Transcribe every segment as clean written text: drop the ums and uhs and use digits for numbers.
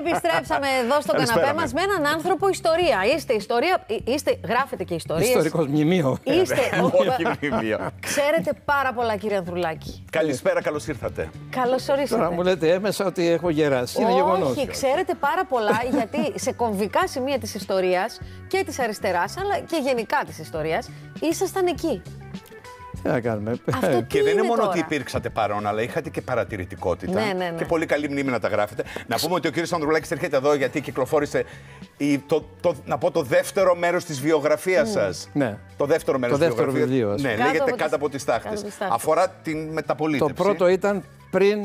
Επιστρέψαμε εδώ στον καναπέ μας με έναν άνθρωπο ιστορία. Είστε ιστορία, γράφετε και ιστορίες. Ιστορικός μνημείο. Είστε. Όχι μνημείο. Ξέρετε πάρα πολλά, κύριε Ανδρουλάκη. Καλησπέρα, καλώς ήρθατε. Καλώς ορίσατε. Τώρα μου λέτε έμεσα ότι έχω γεράσει. Είναι γεγονός. Όχι, ξέρετε πάρα πολλά, γιατί σε κομβικά σημεία της ιστορίας και της αριστεράς, αλλά και γενικά της ιστορίας, ήσασταν εκεί. Τι να κάνουμε. Αυτό Και δεν είναι μόνο τώρα? ότι υπήρξατε παρόν, αλλά είχατε και παρατηρητικότητα. Ναι. Και πολύ καλή μνήμη να τα γράφετε. Να πούμε ότι ο κύριος Ανδρουλάκης έρχεται εδώ γιατί κυκλοφόρησε το δεύτερο μέρος της βιογραφίας σας. Ναι. Το δεύτερο μέρος Το της δεύτερο βιογραφίας. βιβλίο. Ναι, λέγεται Κάτω από τις τάχτες. Αφορά την μεταπολίτευση. Το πρώτο ήταν πριν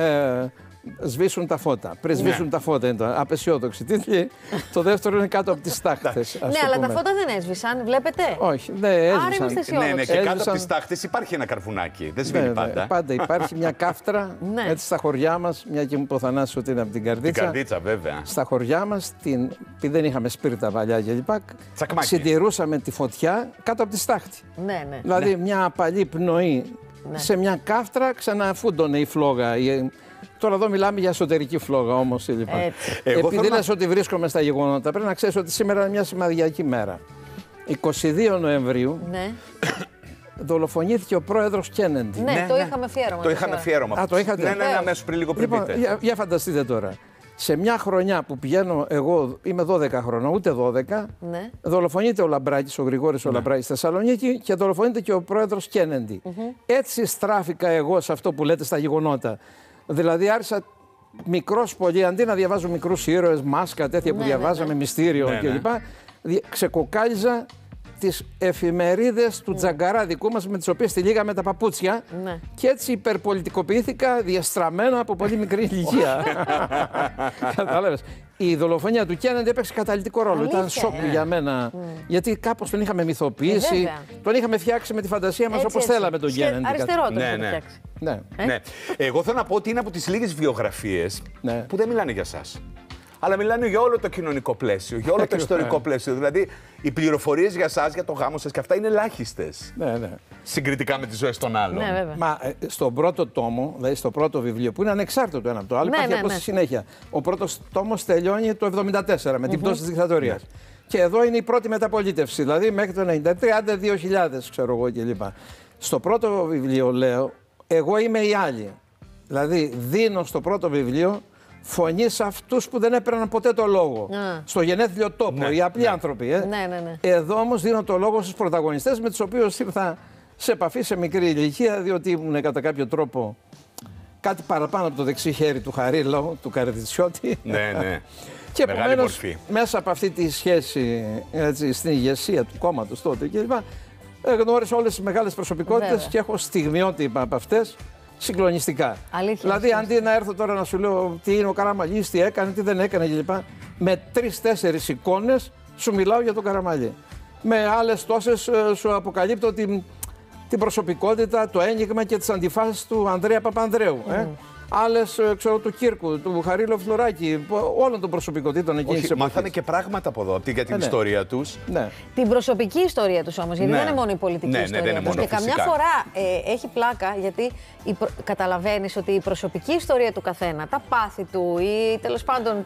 σβήσουν τα φώτα. Πριν σβήσουν τα φώτα είναι το απεσιόδοξη τίτλη. Το δεύτερο είναι Κάτω από τις τάχτες. Ναι, αλλά τα φώτα δεν έσβησαν, βλέπετε. Όχι, δεν έσβησαν. Άρα είμαστε αισιόδοξοι. Ναι, και κάτω από τις τάχτες υπάρχει ένα καρβουνάκι. Δεν σβήνει πάντα. Πάντα υπάρχει μια κάφτρα έτσι στα χωριά μας, μια και μου είπε ο Θανάσης ότι είναι από την Καρδίτσα. Την Καρδίτσα, βέβαια. Στα χωριά μας, επειδή δεν είχαμε σπίρτα παλιά κλπ. Συντηρούσαμε τη φωτιά κάτω από τη στάχτη. Ναι. Δηλαδή μια απαλή πνοή σε μια κάφτρα ξαναφούντωνε η φλόγα. Τώρα εδώ μιλάμε για εσωτερική φλόγα όμως. Επειδή λες ότι βρίσκομαι στα γεγονότα, πρέπει να ξέρεις ότι σήμερα είναι μια σημαδιακή μέρα. 22 Νοεμβρίου δολοφονήθηκε ο πρόεδρος Κέννεντι. Ναι, το είχαμε αφιέρωμα. Το είχαμε αφιέρωμα. Το είχατε. Ναι, αμέσως πριν λίγο πριν πείτε. Για φανταστείτε τώρα. Σε μια χρονιά που πηγαίνω εγώ, είμαι 12 χρονών, ούτε 12, δολοφονείται ο Λαμπράκης, ο Γρηγόρης ο Λαμπράκης στη Θεσσαλονίκη και δολοφονείται και ο πρόεδρος Κέννεντι. Έτσι στράφηκα εγώ σε αυτό που λέτε στα γεγονότα. Δηλαδή άρχισα μικρός πολύ, αντί να διαβάζω μικρούς ήρωες, Μάσκα, τέτοια που διαβάζαμε, Μυστήριο κλπ. Ξεκοκάλιζα τις εφημερίδες του Τζαγκαρά δικού μας, με τις οποίες τυλίγαμε τα παπούτσια και έτσι υπερπολιτικοποιήθηκα διαστραμμένα από πολύ μικρή ηλικία. Κατάλαβες. Η δολοφονία του Κέννεντι έπαιξε καταλυτικό ρόλο. Ήταν σοκ για μένα. Γιατί κάπως τον είχαμε μυθοποιήσει, τον είχαμε φτιάξει με τη φαντασία μας όπως θέλαμε τον Κέννεντι. Αριστερό τον είχαμε φτιάξει. Ναι. Εγώ θέλω να πω ότι είναι από τις λίγες βιογραφίες που δεν μιλάνε για σας. Αλλά μιλάνε για όλο το κοινωνικό πλαίσιο, για όλο το ιστορικό πλαίσιο. Δηλαδή, οι πληροφορίες για σας, για το γάμο σας και αυτά είναι ελάχιστες. Ναι. Συγκριτικά με τις ζωές των άλλων. Ναι, βέβαια. Μα στον πρώτο τόμο, δηλαδή στο πρώτο βιβλίο, που είναι ανεξάρτητο το ένα από το άλλο, υπάρχει απλώς στη συνέχεια. Ο πρώτος τόμος τελειώνει το 1974 με την πτώση της δικτατορίας. Και εδώ είναι η πρώτη μεταπολίτευση, δηλαδή μέχρι το 1993, άντε 2000, ξέρω εγώ κλπ. Στο πρώτο βιβλίο λέω, εγώ είμαι οι άλλοι. Δηλαδή, δίνω στο πρώτο βιβλίο φωνή σε αυτούς που δεν έπαιρναν ποτέ το λόγο. Στο γενέθλιο τόπο, οι απλοί άνθρωποι. Εδώ όμως δίνω το λόγο στους πρωταγωνιστές με τους οποίους ήρθα σε επαφή σε μικρή ηλικία, διότι ήμουν κατά κάποιο τρόπο κάτι παραπάνω από το δεξί χέρι του Χαρίλαου, του Καρδιτσιώτη. Ναι. Και επομένως, μέσα από αυτή τη σχέση έτσι, στην ηγεσία του κόμματος τότε κλπ. Γνώρισα όλες τις μεγάλες προσωπικότητες και έχω στιγμιότυπα από αυτές. Συγκλονιστικά. Αλήθεια, δηλαδή, αντί να έρθω τώρα να σου λέω τι είναι ο Καραμαλής, τι έκανε, τι δεν έκανε κλπ. Με 3-4 εικόνες σου μιλάω για τον Καραμαλή. Με άλλες τόσες σου αποκαλύπτω την προσωπικότητα, το ένιγμα και τις αντιφάσεις του Ανδρέα Παπανδρέου. Άλλες, ξέρω, του Κύρκου, του Χαρίλαου Φλωράκη, όλων των προσωπικότητων εκείνης της εποχής. Μάθανε και πράγματα από εδώ για την ιστορία τους. Την προσωπική ιστορία τους όμως, γιατί δεν είναι μόνο η πολιτική ιστορία τους. Και καμιά φορά έχει πλάκα, γιατί καταλαβαίνεις ότι η προσωπική ιστορία του καθένα, τα πάθη του ή τέλος πάντων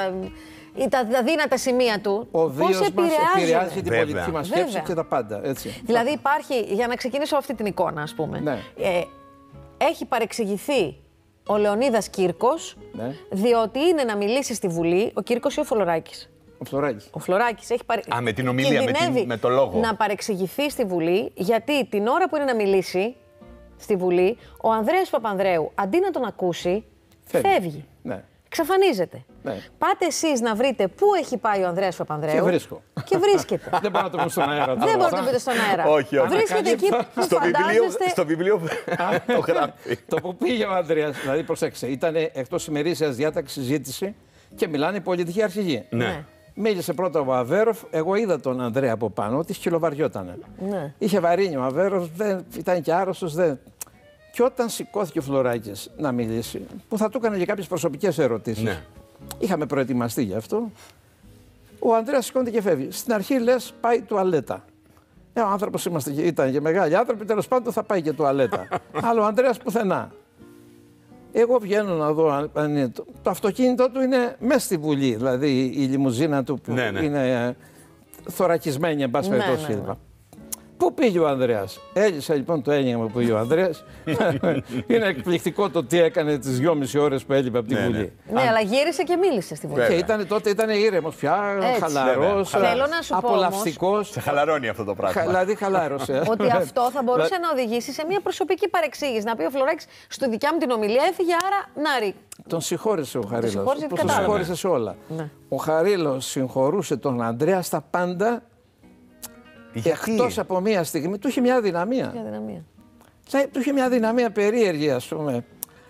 τα δύνατα σημεία του, πώς επηρεάζει την πολιτική μας σκέψη και τα πάντα. Έτσι. Δηλαδή υπάρχει, για να ξεκινήσω αυτή την εικόνα ας πούμε, έχει παρεξηγηθεί ο Λεωνίδας Κύρκος, διότι είναι να μιλήσει στη Βουλή ο Κύρκος ή ο Φλωράκης. Ο Φλωράκης έχει με την ομιλία, με το λόγο. Να παρεξηγηθεί στη Βουλή, γιατί την ώρα που είναι να μιλήσει στη Βουλή, ο Ανδρέας Παπανδρέου, αντί να τον ακούσει, φεύγει. Εξαφανίζεται. Πάτε εσείς να βρείτε πού έχει πάει ο Ανδρέας Παπανδρέου. Και βρίσκω. Και βρίσκεται. Δεν μπορώ να το πω στον αέρα. Δεν μπορείτε να το πείτε στον αέρα. Όχι. Βρίσκεται εκεί που φαντάζεστε. Στο βιβλίο το γράφει. Το που πήγε ο Ανδρέας, δηλαδή προσέξτε, ήταν εκτός ημερήσιας διάταξης συζήτηση και μιλάνε οι πολιτικοί αρχηγοί. Μίλησε πρώτα ο Αβέροφ, εγώ είδα τον Ανδρέα από πάνω, ότι σκυλοβαριότανε. Είχε βαρύνει ο Αβέροφ, ήταν και άρρωστος. Και όταν σηκώθηκε ο Φλωράκης να μιλήσει, που θα του έκανε και κάποιες προσωπικές ερωτήσεις, είχαμε προετοιμαστεί γι' αυτό, ο Ανδρέας σηκώνεται και φεύγει. Στην αρχή λες πάει τουαλέτα. Ο άνθρωπος ήταν και μεγάλοι άνθρωποι, τέλος πάντων θα πάει και τουαλέτα. Αλλά ο Ανδρέας πουθενά. Εγώ βγαίνω να δω αν είναι το αυτοκίνητό του είναι μέσα στη Βουλή, δηλαδή η λιμουζίνα του που είναι θωρακισμένη, εν πάση περιπτώσει. Πού πήγε ο Ανδρέας? Έλυσα λοιπόν το ένιγμα που πήγε ο Ανδρέας. Είναι εκπληκτικό το τι έκανε τις 2,5 ώρες που έλειπε από τη Βουλή. Ναι, αλλά γύρισε και μίλησε στη Βουλή. Και τότε ήταν ήρεμος πια, χαλαρός, απολαυστικός. Σε χαλαρώνει αυτό το πράγμα. Δηλαδή χαλάρωσε. Ότι αυτό θα μπορούσε να οδηγήσει σε μια προσωπική παρεξήγηση. Να πει ο Φλωράκης, στη δικιά μου την ομιλία έφυγε, άρα να ρί. Τον συγχώρησε ο Χαρίλος. Τον συγχώρησε σε όλα. Ο Χαρίλος συγχωρούσε τον Ανδρέα στα πάντα. Εκτός από μία στιγμή, του είχε μια δυναμία. Του είχε μια δυναμία περίεργη, ας πούμε.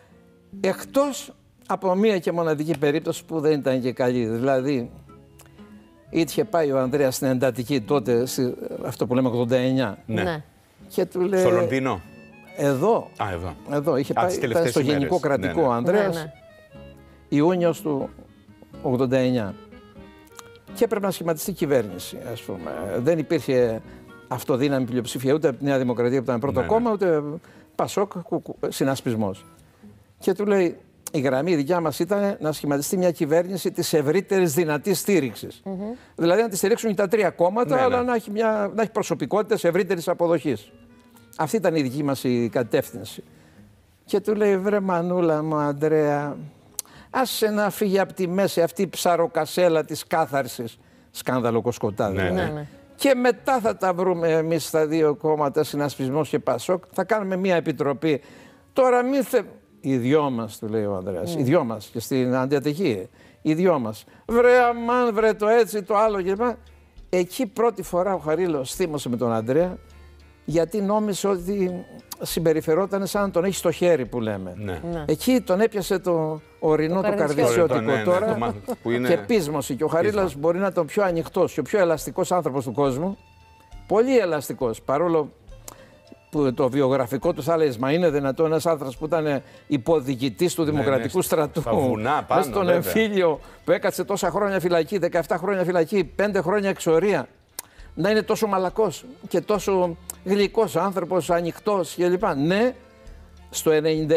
Εκτός από μία και μοναδική περίπτωση που δεν ήταν και καλή. Δηλαδή, είχε πάει ο Ανδρέας στην εντατική τότε, αυτό που λέμε 89. Ναι. Και του λέει, στο Λονδίνο. Εδώ. Εδώ. Είχε πάει στο Γενικό Κρατικό ο Ανδρέας, Ιούνιος του 89. Και έπρεπε να σχηματιστεί κυβέρνηση, ας πούμε. Δεν υπήρχε αυτοδύναμη πλειοψηφία ούτε από τη Νέα Δημοκρατία που ήταν πρώτο κόμμα, ούτε Πασόκ, συνασπισμός. Και του λέει, η γραμμή δικιά μας ήταν να σχηματιστεί μια κυβέρνηση της ευρύτερης δυνατής στήριξης. Δηλαδή να τη στηρίξουν και τα τρία κόμματα, αλλά να έχει προσωπικότητες ευρύτερης αποδοχής. Αυτή ήταν η δική μας η κατεύθυνση. Και του λέει, βρε μανούλα μου, Ανδρέα, άσε να φύγει από τη μέση αυτή η ψαροκασέλα της κάθαρσης. Σκάνδαλο Κοσκοτάδη. Και μετά θα τα βρούμε εμείς στα δύο κόμματα, συνασπισμός και Πασόκ. Θα κάνουμε μια επιτροπή. Τώρα μη οι δυο μας, του λέει ο Ανδρέας. Οι δυο μας και στην αντιατυχή. Οι δυο μας. Βρε αμάν, βρε το έτσι, το άλλο κλπ. Εκεί πρώτη φορά ο Χαρίλος θύμωσε με τον Ανδρέα, γιατί νόμιζε ότι συμπεριφερόταν σαν να τον έχει στο χέρι που λέμε. Εκεί τον έπιασε το ορεινό, το καρδιασιώτικο τώρα και πείσμωσε. Και ο Χαρίλος μπορεί να ήταν ο πιο ανοιχτός και ο πιο ελαστικός άνθρωπος του κόσμου. Πολύ ελαστικός, παρόλο που το βιογραφικό του θα λέει, μα είναι δυνατόν ένας άνθρωπος που ήταν υποδιοικητής του Δημοκρατικού Στρατού, μέσα στον εμφύλιο που έκατσε τόσα χρόνια φυλακή, 17 χρόνια φυλακή, 5 χρόνια εξορία, να είναι τόσο μαλακός και τόσο γλυκός άνθρωπος, ανοιχτός κλπ. Ναι, στο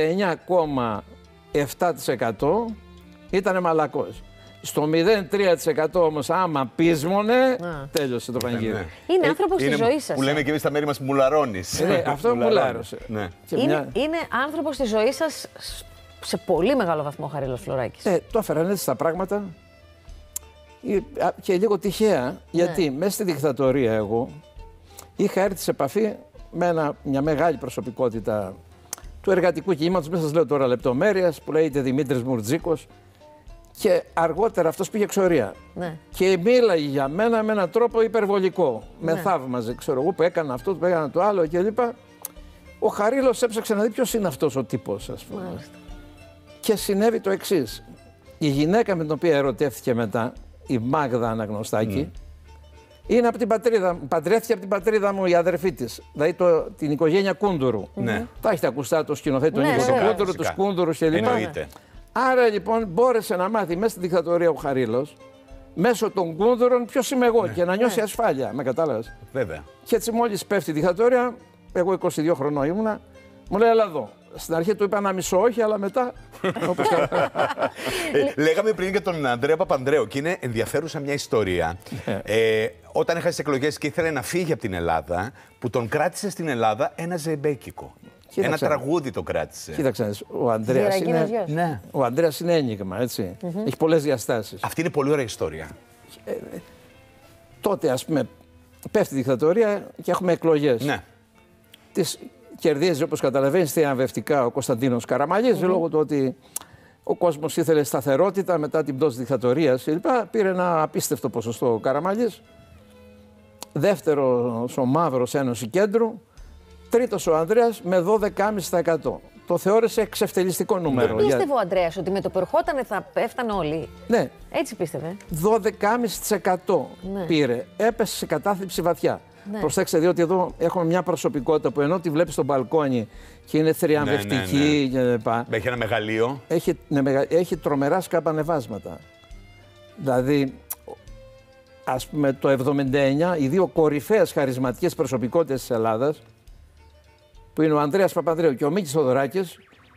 99,7% ήταν μαλακός. Στο 0,3% όμως άμα πείσμονε, τέλειωσε το πανηγύρι. Είναι άνθρωπος της ζωής σας. Που λέμε και εμείς στα μέρη μας μουλαρώνεις. Αυτό μουλάρωσε. Είναι άνθρωπος της ζωής σας σε πολύ μεγάλο βαθμό, Χαρίλος Φλωράκης. Το έφεραν έτσι τα πράγματα. Και λίγο τυχαία, γιατί μέσα στη δικτατορία εγώ είχα έρθει σε επαφή με μια μεγάλη προσωπικότητα του εργατικού κινήματος, δεν σας λέω τώρα λεπτομέρειες, που λέγεται Δημήτρης Μουρτζίκος, και αργότερα αυτός πήγε εξορία. Και μίλαγε για μένα με έναν τρόπο υπερβολικό. Με θαύμαζε, ξέρω εγώ, που έκανα αυτό, που έκανα το άλλο κλπ. Ο Χαρίλος έψαξε να δει ποιος είναι αυτός ο τύπος, ας πούμε. Και συνέβη το εξής. Η γυναίκα με την οποία ερωτεύτηκε μετά, η Μάγδα Αναγνωστάκη, είναι από την πατρίδα μου. Παντρεύτηκε από την πατρίδα μου η αδερφή της. Δηλαδή την οικογένεια Κούντουρου. Τα έχετε ακουστά το σκηνοθέτη τον Νίκο Κούντουρου, τους Κούντουρους κλπ. Άρα λοιπόν μπόρεσε να μάθει μέσα στη δικτατορία ο Χαρίλος, μέσω των Κούντουρων, ποιος είμαι εγώ και να νιώσει ασφάλεια. Με κατάλαβες. Βέβαια. Και έτσι μόλις πέφτει η δικτατορία, εγώ 22 χρονών ήμουνα, μου λέει έλα εδώ. Στην αρχή του είπα ένα μισό όχι, αλλά μετά. Λέγαμε πριν για τον Ανδρέα Παπανδρέου και είναι ενδιαφέρουσα μια ιστορία. Όταν έχασε τις εκλογές και ήθελε να φύγει από την Ελλάδα, που τον κράτησε στην Ελλάδα ένα ζεμπέκικο. Ένα τραγούδι το κράτησε. Κοίταξε, ο Ανδρέας είναι ένιγμα, έτσι. Έχει πολλές διαστάσεις. Αυτή είναι πολύ ωραία ιστορία. Τότε, ας πούμε, πέφτει η δικτατορία και έχουμε εκλογές. Τις κερδίζει, όπως καταλαβαίνεις, θριαμβευτικά ο Κωνσταντίνος Καραμαλής, λόγω του ότι ο κόσμος ήθελε σταθερότητα μετά την πτώση της δικτατορίας κλπ. Πήρε ένα απίστευτο ποσοστό ο Καραμαλής. Δεύτερος ο Μαύρος Ένωση Κέντρου. Τρίτος ο Ανδρέας με 12,5%. Το θεώρησε εξευτελιστικό νούμερο. Πίστευε ο Ανδρέας ότι με το που ερχόταν θα πέφτανε όλοι. Ναι. Έτσι πίστευε. 12,5% πήρε. Έπεσε σε κατάθλιψη βαθιά. Προσέξτε, διότι εδώ έχουμε μια προσωπικότητα που ενώ τη βλέπεις στο μπαλκόνι και είναι θριαμβευτική κλπ. Έχει ένα μεγαλείο. Έχει τρομερά σκαμπανεβάσματα. Δηλαδή, ας πούμε, το 1979 οι δύο κορυφαίες χαρισματικές προσωπικότητες της Ελλάδας, που είναι ο Ανδρέας Παπανδρέου και ο Μίκης Θοδωράκης,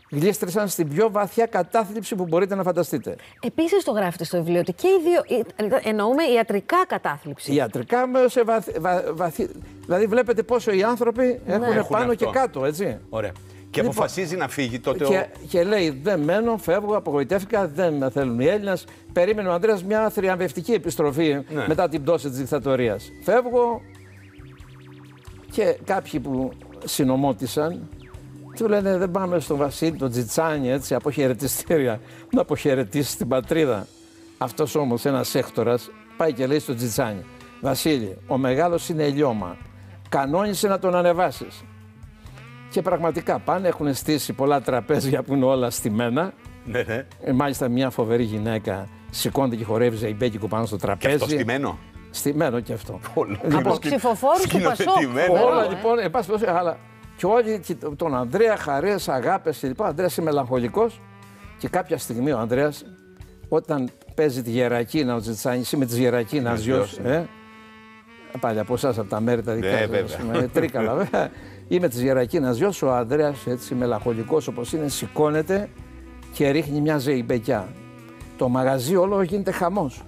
γλίστρησαν στην πιο βαθιά κατάθλιψη που μπορείτε να φανταστείτε. Επίσης το γράφετε στο βιβλίο ότι και οι δύο, εννοούμε ιατρικά κατάθλιψη. Ιατρικά σε βαθύ. Δηλαδή βλέπετε πόσο οι άνθρωποι έχουν πάνω και κάτω, έτσι. Ωραία. Και αποφασίζει να φύγει τότε. Και λέει: δεν μένω, φεύγω, απογοητεύτηκα, δεν με θέλουν οι Έλληνες. Περίμενε ο Ανδρέας μια θριαμβευτική επιστροφή μετά την πτώση της δικτατορίας. Φεύγω και κάποιοι που συνομότησαν του λένε: δεν πάμε στον Βασίλη, τον Τζιτσάνι, έτσι, αποχαιρετιστήρια, να αποχαιρετήσει την πατρίδα. Αυτός όμως ένας έκτορας πάει και λέει στον Τζιτσάνι: Βασίλη, ο μεγάλος είναι λιώμα. Κανόνισε να τον ανεβάσεις. Και πραγματικά πάνε, έχουν στήσει πολλά τραπέζια που είναι όλα στημένα. Ναι. Μάλιστα, μια φοβερή γυναίκα σηκώνεται και χορεύει ζεϊμπέκικο πάνω στο τραπέζι. Και αυτό στημένο. Στημένο και αυτό. Από ψηφοφόρους του Πασόκ. Όλα λοιπόν, εν πάση περιπτώσει, αλλά και όλοι τον Ανδρέα, χαρές, αγάπες κλπ. Ο Ανδρέας είναι μελαγχολικός και κάποια στιγμή ο Ανδρέας, όταν παίζει τη Γερακίνα, ο Τζιτσάνης, με τις Γερακίνας γιος, πάλι από εσάς από τα μέρη τα δικά σας, τρίκαλα βέβαια. Είμαι της Γερακίνας γιος, ο Ανδρέας έτσι μελαγχολικός όπως είναι, σηκώνεται και ρίχνει μια ζεϊμπεκιά. Το μαγαζί όλο γίνεται χαμός.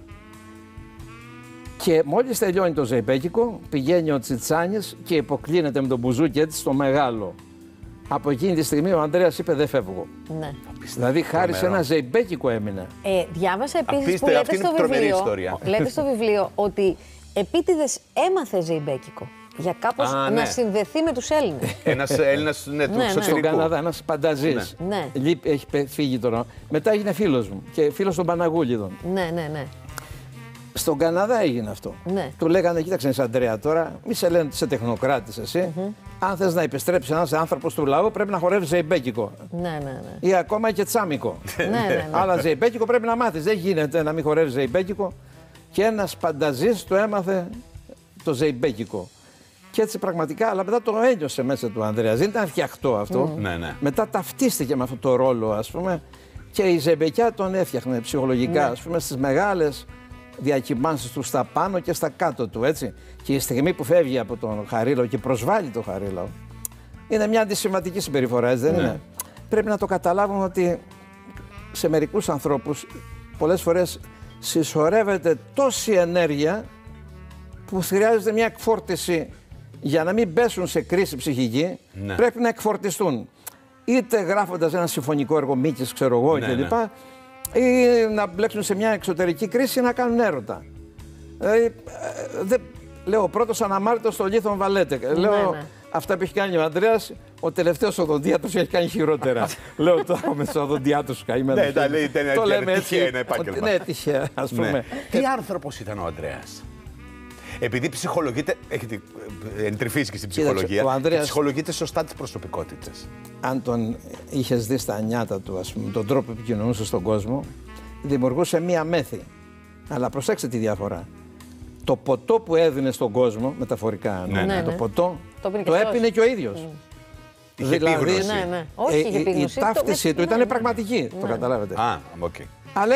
Και μόλις τελειώνει το ζεϊμπέκικο, πηγαίνει ο Τσιτσάνης και υποκλίνεται με τον μπουζούκι έτσι στο μεγάλο. Από εκείνη τη στιγμή ο Ανδρέας είπε: δεν φεύγω. Ναι. Δηλαδή χάρη σε ένα ζεϊμπέκικο έμεινε. Διάβασα επίσης που λέτε στο βιβλίο ότι επίτηδες έμαθε ζεϊμπέκικο. Για κάπως να συνδεθεί με τους Έλληνες. Ένας Έλληνας του εξωτερικού. Στον Καναδά, ένας πανταζής. Έχει φύγει τώρα. Μετά έγινε φίλος μου και φίλος των Παναγούλιδων. Ναι. Στον Καναδά έγινε αυτό. Ναι. Του λέγανε: κοίταξε, Αντρέα, τώρα μη σε λένε ότι είσαι τεχνοκράτης εσύ. Αν θες να επιστρέψεις ένας άνθρωπος του λαού, πρέπει να χορεύεις ζεϊμπέκικο. Ναι. Ή ακόμα και τσάμικο. Ναι. Αλλά ζεϊμπέκικο πρέπει να μάθεις. Δεν γίνεται να μην χορεύεις ζεϊμπέκικο. Και ένας πανταζής το έμαθε το ζεϊμπέκικο. Και έτσι πραγματικά, αλλά μετά το ένιωσε μέσα του Ανδρέας. Δεν ήταν φτιαχτό αυτό. Μετά ταυτίστηκε με αυτό το ρόλο, ας πούμε. Και η ζεϊμπεκιά τον έφτιαχνε ψυχολογικά, ας πούμε, στις μεγάλες διακυμάνσεις του στα πάνω και στα κάτω του, έτσι. Και η στιγμή που φεύγει από τον Χαρίλαο και προσβάλλει τον Χαρίλαο, είναι μια αντισυμβατική συμπεριφορά, έτσι δεν είναι. Πρέπει να το καταλάβουμε ότι σε μερικούς ανθρώπους πολλές φορές συσσωρεύεται τόση ενέργεια που χρειάζεται μια εκφόρτιση για να μην πέσουν σε κρίση ψυχική, πρέπει να εκφορτιστούν. Είτε γράφοντας ένα συμφωνικό έργο Μίκης, ξέρω εγώ κλπ. Ή να μπλέξουν σε μια εξωτερική κρίση ή να κάνουν έρωτα. Λέω, ο πρώτος αναμάρτητος στο Λίθον Βαλέτε. Λέω, αυτά που έχει κάνει ο Ανδρέας, ο τελευταίος οδοντιάτρος έχει κάνει χειρότερα. Λέω τώρα με τους οδοντιάτρους καημένους. Το λέμε έτσι. Ναι, τυχαία, ας πούμε. Τι άνθρωπος ήταν ο Ανδρέας? Επειδή ψυχολογείται, έχετε εντρυφήσει και στην ψυχολογία, ψυχολογείται σωστά τις προσωπικότητες. Αν τον είχες δει στα νιάτα του, ας πούμε, τον τρόπο που επικοινωνούσε στον κόσμο, δημιουργούσε μία μέθη. Αλλά προσέξτε τη διαφορά. Το ποτό που έδινε στον κόσμο, μεταφορικά, το ποτό, το έπινε και ο ίδιος. Δηλαδή, η ταύτιση του ήταν πραγματική, το καταλάβετε. Αλλά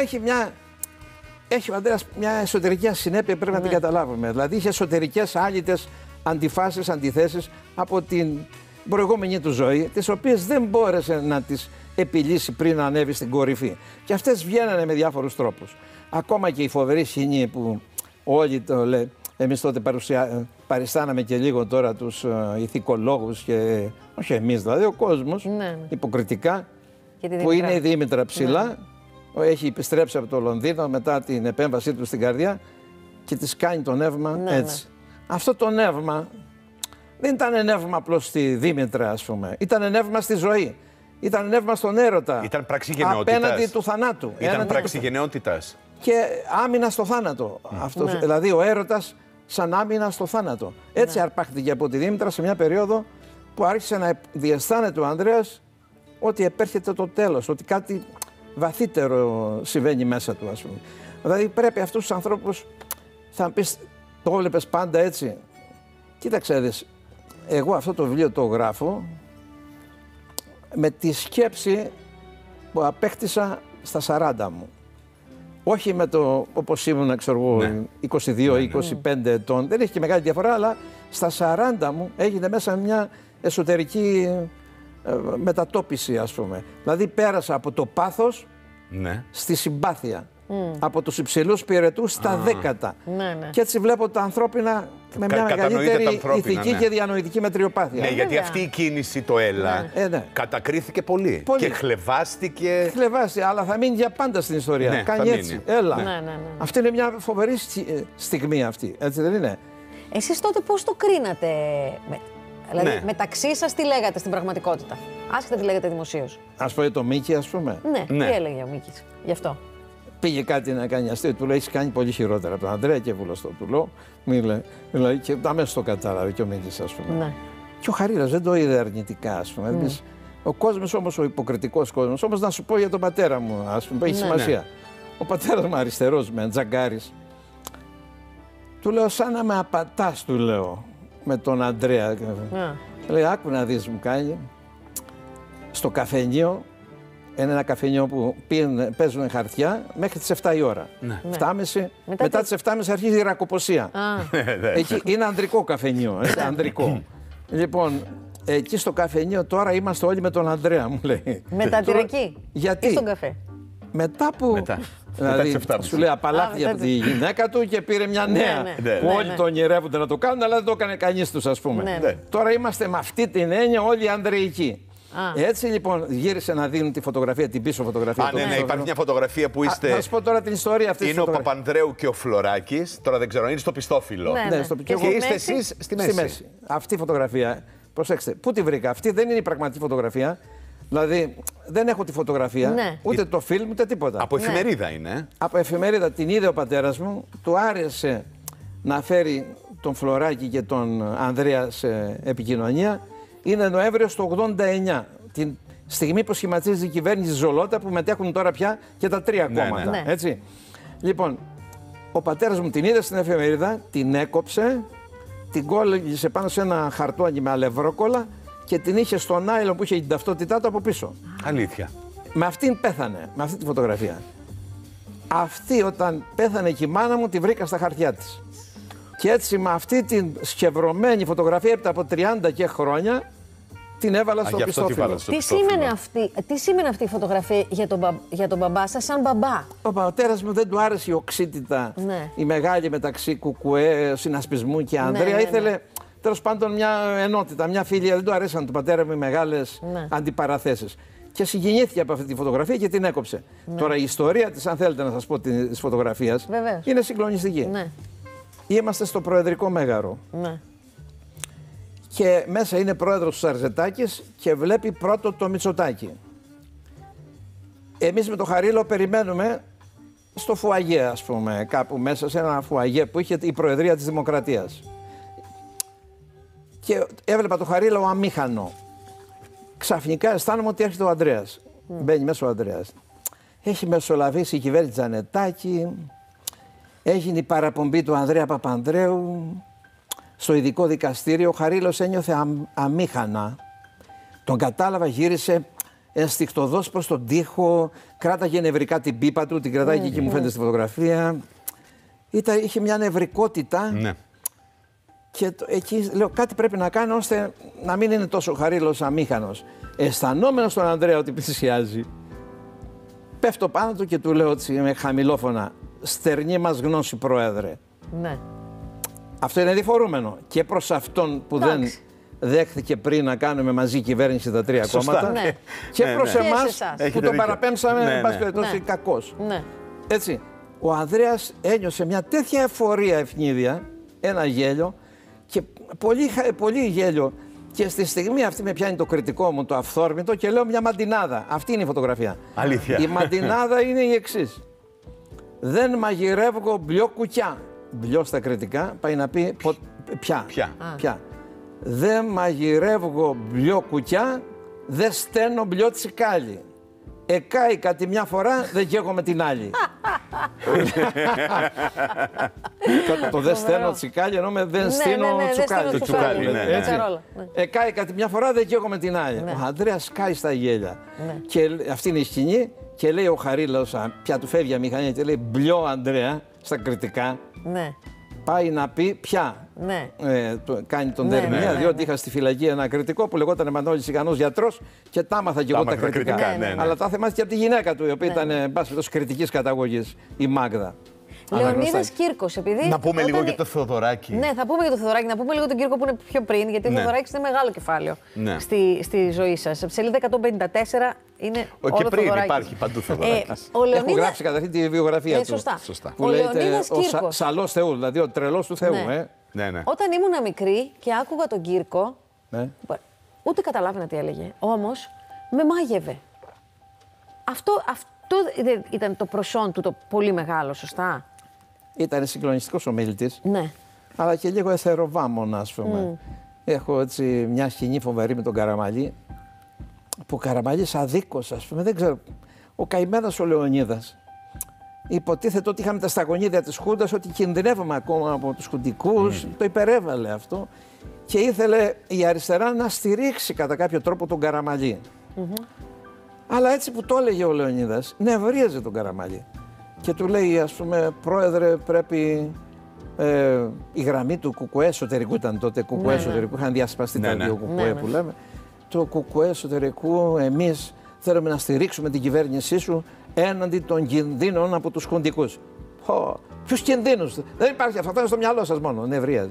έχει ο Ανδρέας μια εσωτερική ασυνέπεια, πρέπει να την καταλάβουμε. Δηλαδή είχε εσωτερικές άλυτες αντιφάσεις, αντιθέσεις από την προηγούμενη του ζωή, τις οποίες δεν μπόρεσε να τις επιλύσει πριν να ανέβει στην κορυφή. Και αυτές βγαίνανε με διάφορους τρόπους. Ακόμα και η φοβερή σκηνή που όλοι το λένε, εμείς τότε παριστάναμε και λίγο τώρα τους ηθικολόγους και όχι εμείς δηλαδή, ο κόσμος, υποκριτικά, που είναι η Δήμητρα ψηλά. Έχει επιστρέψει από το Λονδίνο μετά την επέμβασή του στην καρδιά και της κάνει το νεύμα έτσι. Αυτό το νεύμα δεν ήταν νεύμα απλώς στη Δήμητρα, ας πούμε. Ήταν νεύμα στη ζωή. Ήταν νεύμα στον έρωτα. Ήταν πράξη γενναιότητας. Απέναντι του θανάτου. Ήταν πράξη γενναιότητας. Και άμυνα στο θάνατο. Αυτός, δηλαδή ο έρωτας σαν άμυνα στο θάνατο. Έτσι αρπάχτηκε από τη Δήμητρα σε μια περίοδο που άρχισε να διαισθάνεται ο Ανδρέας ότι επέρχεται το τέλος, ότι κάτι βαθύτερο συμβαίνει μέσα του, ας πούμε. Δηλαδή πρέπει αυτούς τους ανθρώπους, θα μου πεις, το βλέπεις πάντα έτσι. Κοίταξε δεις, εγώ αυτό το βιβλίο το γράφω με τη σκέψη που απέκτησα στα 40 μου. Όχι με το, όπως ήμουν, ξέρω εγώ, 22-25 ετών, δεν έχει και μεγάλη διαφορά, αλλά στα 40 μου έγινε μέσα μια εσωτερική μετατόπιση, ας πούμε. Δηλαδή πέρασα από το πάθος στη συμπάθεια. Από τους υψηλούς πυρετούς στα δέκατα. Και έτσι βλέπω τα ανθρώπινα με μια μεγαλύτερη ηθική και διανοητική μετριοπάθεια. Ναι, γιατί αυτή η κίνηση, το Έλα, κατακρίθηκε πολύ. Και χλεβάστηκε. Χλεβάστηκε, αλλά θα μείνει για πάντα στην ιστορία. Κάνει έτσι. Έλα. Αυτή είναι μια φοβερή στιγμή αυτή. Έτσι δεν είναι? Εσείς τότε πώς το κρίνατε? Δηλαδή, μεταξύ σας τι λέγατε στην πραγματικότητα? Άσχετα τι λέγατε δημοσίως. Ας πω για το Μίκη, ας πούμε. Ναι, τι έλεγε ο Μίκης γι' αυτό? Πήγε κάτι να κάνει αστείο, του λέει: έχεις κάνει πολύ χειρότερα από τον Ανδρέα και βουλωστό. Του λέω: μιλάει και αμέσως το κατάλαβε και ο Μίκης, ας πούμε. Ναι. Και ο Χαρίλαος δεν το είδε αρνητικά, ας πούμε. Ο κόσμος όμως, ο υποκριτικός κόσμος, όμως να σου πω για τον πατέρα μου, ας πούμε, έχει σημασία. Ο πατέρας μου αριστερός, με Τζαγκάρης. Του λέω: σαν να με απατάς, του λέω, με τον Ανδρέα. Λέει: άκου να δεις, μου κάνει. Στο καφενείο. Είναι ένα καφενείο που παίζουν χαρτιά μέχρι τις 7 η ώρα. 7.30, μετά τις 7.30 αρχίζει η ρακοποσία. Εκεί είναι ανδρικό καφενείο. Ανδρικό. Λοιπόν, εκεί στο καφενείο τώρα είμαστε όλοι με τον Ανδρέα, μου λέει. Μετατηρακή. Γιατί? Ή στον καφέ? Μετά που. Δηλαδή, σου λέει απαλλάχθηκε από τη γυναίκα του και πήρε μια νέα. Που όλοι το ονειρεύονται να το κάνουν, αλλά δεν το έκανε κανείς τους, ας πούμε. Τώρα είμαστε με αυτή την έννοια όλοι ανδρεϊκοί. Έτσι λοιπόν γύρισε να δίνουν τη φωτογραφία, την πίσω φωτογραφία. Ναι, υπάρχει μια φωτογραφία που είστε. Θα σου πω τώρα την ιστορία αυτή. Είναι ο Παπανδρέου και ο Φλωράκης. Τώρα δεν ξέρω, είναι στο πιστόφυλλο. Και είστε εσείς στη μέση. Αυτή η φωτογραφία, προσέξτε, πού τη βρήκα? Αυτή δεν είναι η πραγματική φωτογραφία. Δηλαδή δεν έχω τη φωτογραφία, ούτε το φιλμ, ούτε τίποτα. Από εφημερίδα είναι. Από εφημερίδα, την είδε ο πατέρας μου, του άρεσε να φέρει τον Φλωράκη και τον Ανδρέα σε επικοινωνία. Είναι Νοέμβριος του 89, την στιγμή που σχηματίζει η κυβέρνηση Ζολότα, που μετέχουν τώρα πια και τα τρία κόμματα. Έτσι. Λοιπόν, ο πατέρας μου την είδε στην εφημερίδα, την έκοψε, την κόλλησε πάνω σε ένα χαρτόνι με αλευρόκολλα και την είχε στο νάιλον που είχε την ταυτότητά του από πίσω. Αλήθεια. Με αυτήν πέθανε, με αυτή τη φωτογραφία. Αυτή όταν πέθανε και η μάνα μου, τη βρήκα στα χαρτιά της. Και έτσι με αυτή την σκευρωμένη φωτογραφία έπειτα από 30 και χρόνια την έβαλα στο πιστόφυλλο. Τι σήμαινε αυτή η φωτογραφία για τον μπαμπά σας σαν μπαμπά? Ο πατέρας μου δεν του άρεσε η οξύτητα, η μεγάλη μεταξύ Κουκουέ, Συνασπισμού και Ανδρέα. Ήθελε τέλος πάντων μια ενότητα, μια φιλία. Δεν του αρέσαν του πατέρα μου οι μεγάλες αντιπαραθέσεις. Και συγκινήθηκε από αυτή τη φωτογραφία και την έκοψε. Τώρα η ιστορία της, αν θέλετε να σας πω, της φωτογραφίας, είναι συγκλονιστική. Είμαστε στο Προεδρικό Μέγαρο. Και μέσα είναι πρόεδρος του Σαρζετάκης και βλέπει πρώτο το Μητσοτάκη. Εμείς με το Χαρίλαο περιμένουμε στο φουαγέ, ας πούμε, κάπου μέσα σε ένα φουαγέ που είχε η Προεδρία της Δημοκρατίας. Και έβλεπα το Χαρίλαο αμήχανο. Ξαφνικά αισθάνομαι ότι έρχεται ο Ανδρέας. Μπαίνει μέσα ο Ανδρέας. Έχει μεσολαβήσει η κυβέρνηση Τζανετάκη. Έγινε η παραπομπή του Ανδρέα Παπανδρέου στο ειδικό δικαστήριο. Ο Χαρίλαος ένιωθε αμήχανα. Τον κατάλαβα, γύρισε ενστικτωδώς προς τον τοίχο, κράταγε νευρικά την πίπα του, την κρατάει και εκεί μου φαίνεται στη φωτογραφία. Είχε μια νευρικότητα και εκεί λέω κάτι πρέπει να κάνω ώστε να μην είναι τόσο ο Χαρίλαος αμήχανος. Αισθανόμενος τον Ανδρέα ότι πλησιάζει, πέφτω πάνω του και του λέω έτσι με χαμηλόφωνα: στερνή μας γνώση, Πρόεδρε. Ναι. Αυτό είναι διφορούμενο και προς αυτόν που δεν δέχθηκε πριν να κάνουμε μαζί κυβέρνηση τα τρία κόμματα. Ναι. Και προς εμάς που τον παραπέμψαμε, εν πάση περιπτώσει, κακός. Ναι. Έτσι, ο Ανδρέας ένιωσε μια τέτοια εφορία ευνίδια, ένα γέλιο και πολύ γέλιο. Και στη στιγμή αυτή με πιάνει το κριτικό μου, το αυθόρμητο, και λέω μια μαντινάδα. Αυτή είναι η φωτογραφία. Αλήθεια. Η μαντινάδα είναι η εξής: δεν μαγειρεύω μπλιό κουκιά. Μπλιό στα κριτικά πάει να πει πια. Δεν μαγειρεύω μπλιό κουκιά, δεν στένω μπλιό τσικάλι. Εκάηκα τη μια φορά, δεν καίγω με την άλλη. Το δεν στένω τσικάλι ενώ με δεν στείνω τσουκάλι. Εκάηκα τη μια φορά, δεν καίγω με την άλλη. Ο Ανδρέας κάει στα γέλια. Και αυτή είναι η σκηνή και λέει ο Χαρίλαος, πια του φεύγει η μηχανή και λέει μπλιό Ανδρέα στα κριτικά. πάει να πει πια. Ναι. Κάνει τον Δερμία, διότι είχα στη φυλακή ένα κριτικό που λεγόταν Εμμανουέλης Ικανός γιατρός και τα άμαθα και εγώ τα κριτικά. Αλλά τα θεμάται και από τη γυναίκα του, η οποία ήταν εν πάση περιπτώσει κριτικής καταγωγής, η Μάγδα. Λεωνίδας Κύρκος, επειδή. Να πούμε λίγο για το Θεοδωράκη. Ναι, θα πούμε για το Θεοδωράκη, να πούμε λίγο τον Κύρκο που είναι πιο πριν, γιατί ο Θεοδωράκης είναι μεγάλο κεφάλαιο στη ζωή σας. Από τη σελίδα 154 είναι. Και πριν υπάρχει παντού Θεοδωράκης. Έχω γράψει καταρχήν τη βιογραφία του. Σωστά. Που λέγεται ο Σαλός Θεού, δηλαδή ο τρελός του Θεού. Όταν ήμουν μικρή και άκουγα τον Κύρκο, ούτε καταλάβαινα τι έλεγε. Όμως με μάγευε. Αυτό ήταν το προσόν του το πολύ μεγάλο, σωστά. Ήταν συγκλονιστικός ομιλητής, ναι. Αλλά και λίγο εθεροβάμωνα, ας πούμε. Έχω έτσι μια σκηνή φοβερή με τον Καραμαλή, που ο Καραμαλής αδίκως, ας πούμε, δεν ξέρω, ο καημένος ο Λεωνίδας. Υποτίθεται ότι είχαμε τα σταγονίδια της Χούντας, ότι κινδυνεύαμε ακόμα από τους χουντικούς, το υπερέβαλε αυτό και ήθελε η αριστερά να στηρίξει κατά κάποιο τρόπο τον Καραμαλή. Αλλά έτσι που το έλεγε ο Λεωνίδας, νευρίαζε τον Καραμαλή. Και του λέει, ας πούμε, πρόεδρε, πρέπει η γραμμή του Κουκουέ εσωτερικού ήταν τότε, Κουκουέ εσωτερικού, είχαν διασπαστεί τα δύο Κουκουέ που λέμε. Το Κουκουέ εσωτερικού, εμείς θέλουμε να στηρίξουμε την κυβέρνησή σου έναντι των κινδύνων από τους χουντικούς. Ποιους κινδύνους, δεν υπάρχει, αυτό είναι στο μυαλό σας μόνο, νευρίαζε.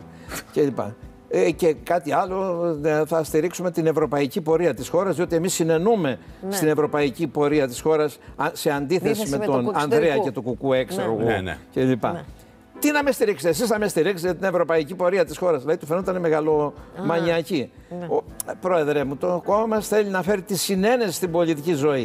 Και κάτι άλλο, θα στηρίξουμε την ευρωπαϊκή πορεία της χώρας, διότι εμείς συνενούμε στην ευρωπαϊκή πορεία της χώρας σε αντίθεση με τον Ανδρέα και το Κουκουέ, ξέρω εγώ, κλπ. Τι να με στηρίξετε, εσείς θα με στηρίξετε την ευρωπαϊκή πορεία της χώρας. Δηλαδή του φαινόταν μεγαλομανιακή. Πρόεδρε μου, το κόμμα μας θέλει να φέρει τη συνένεση στην πολιτική ζωή.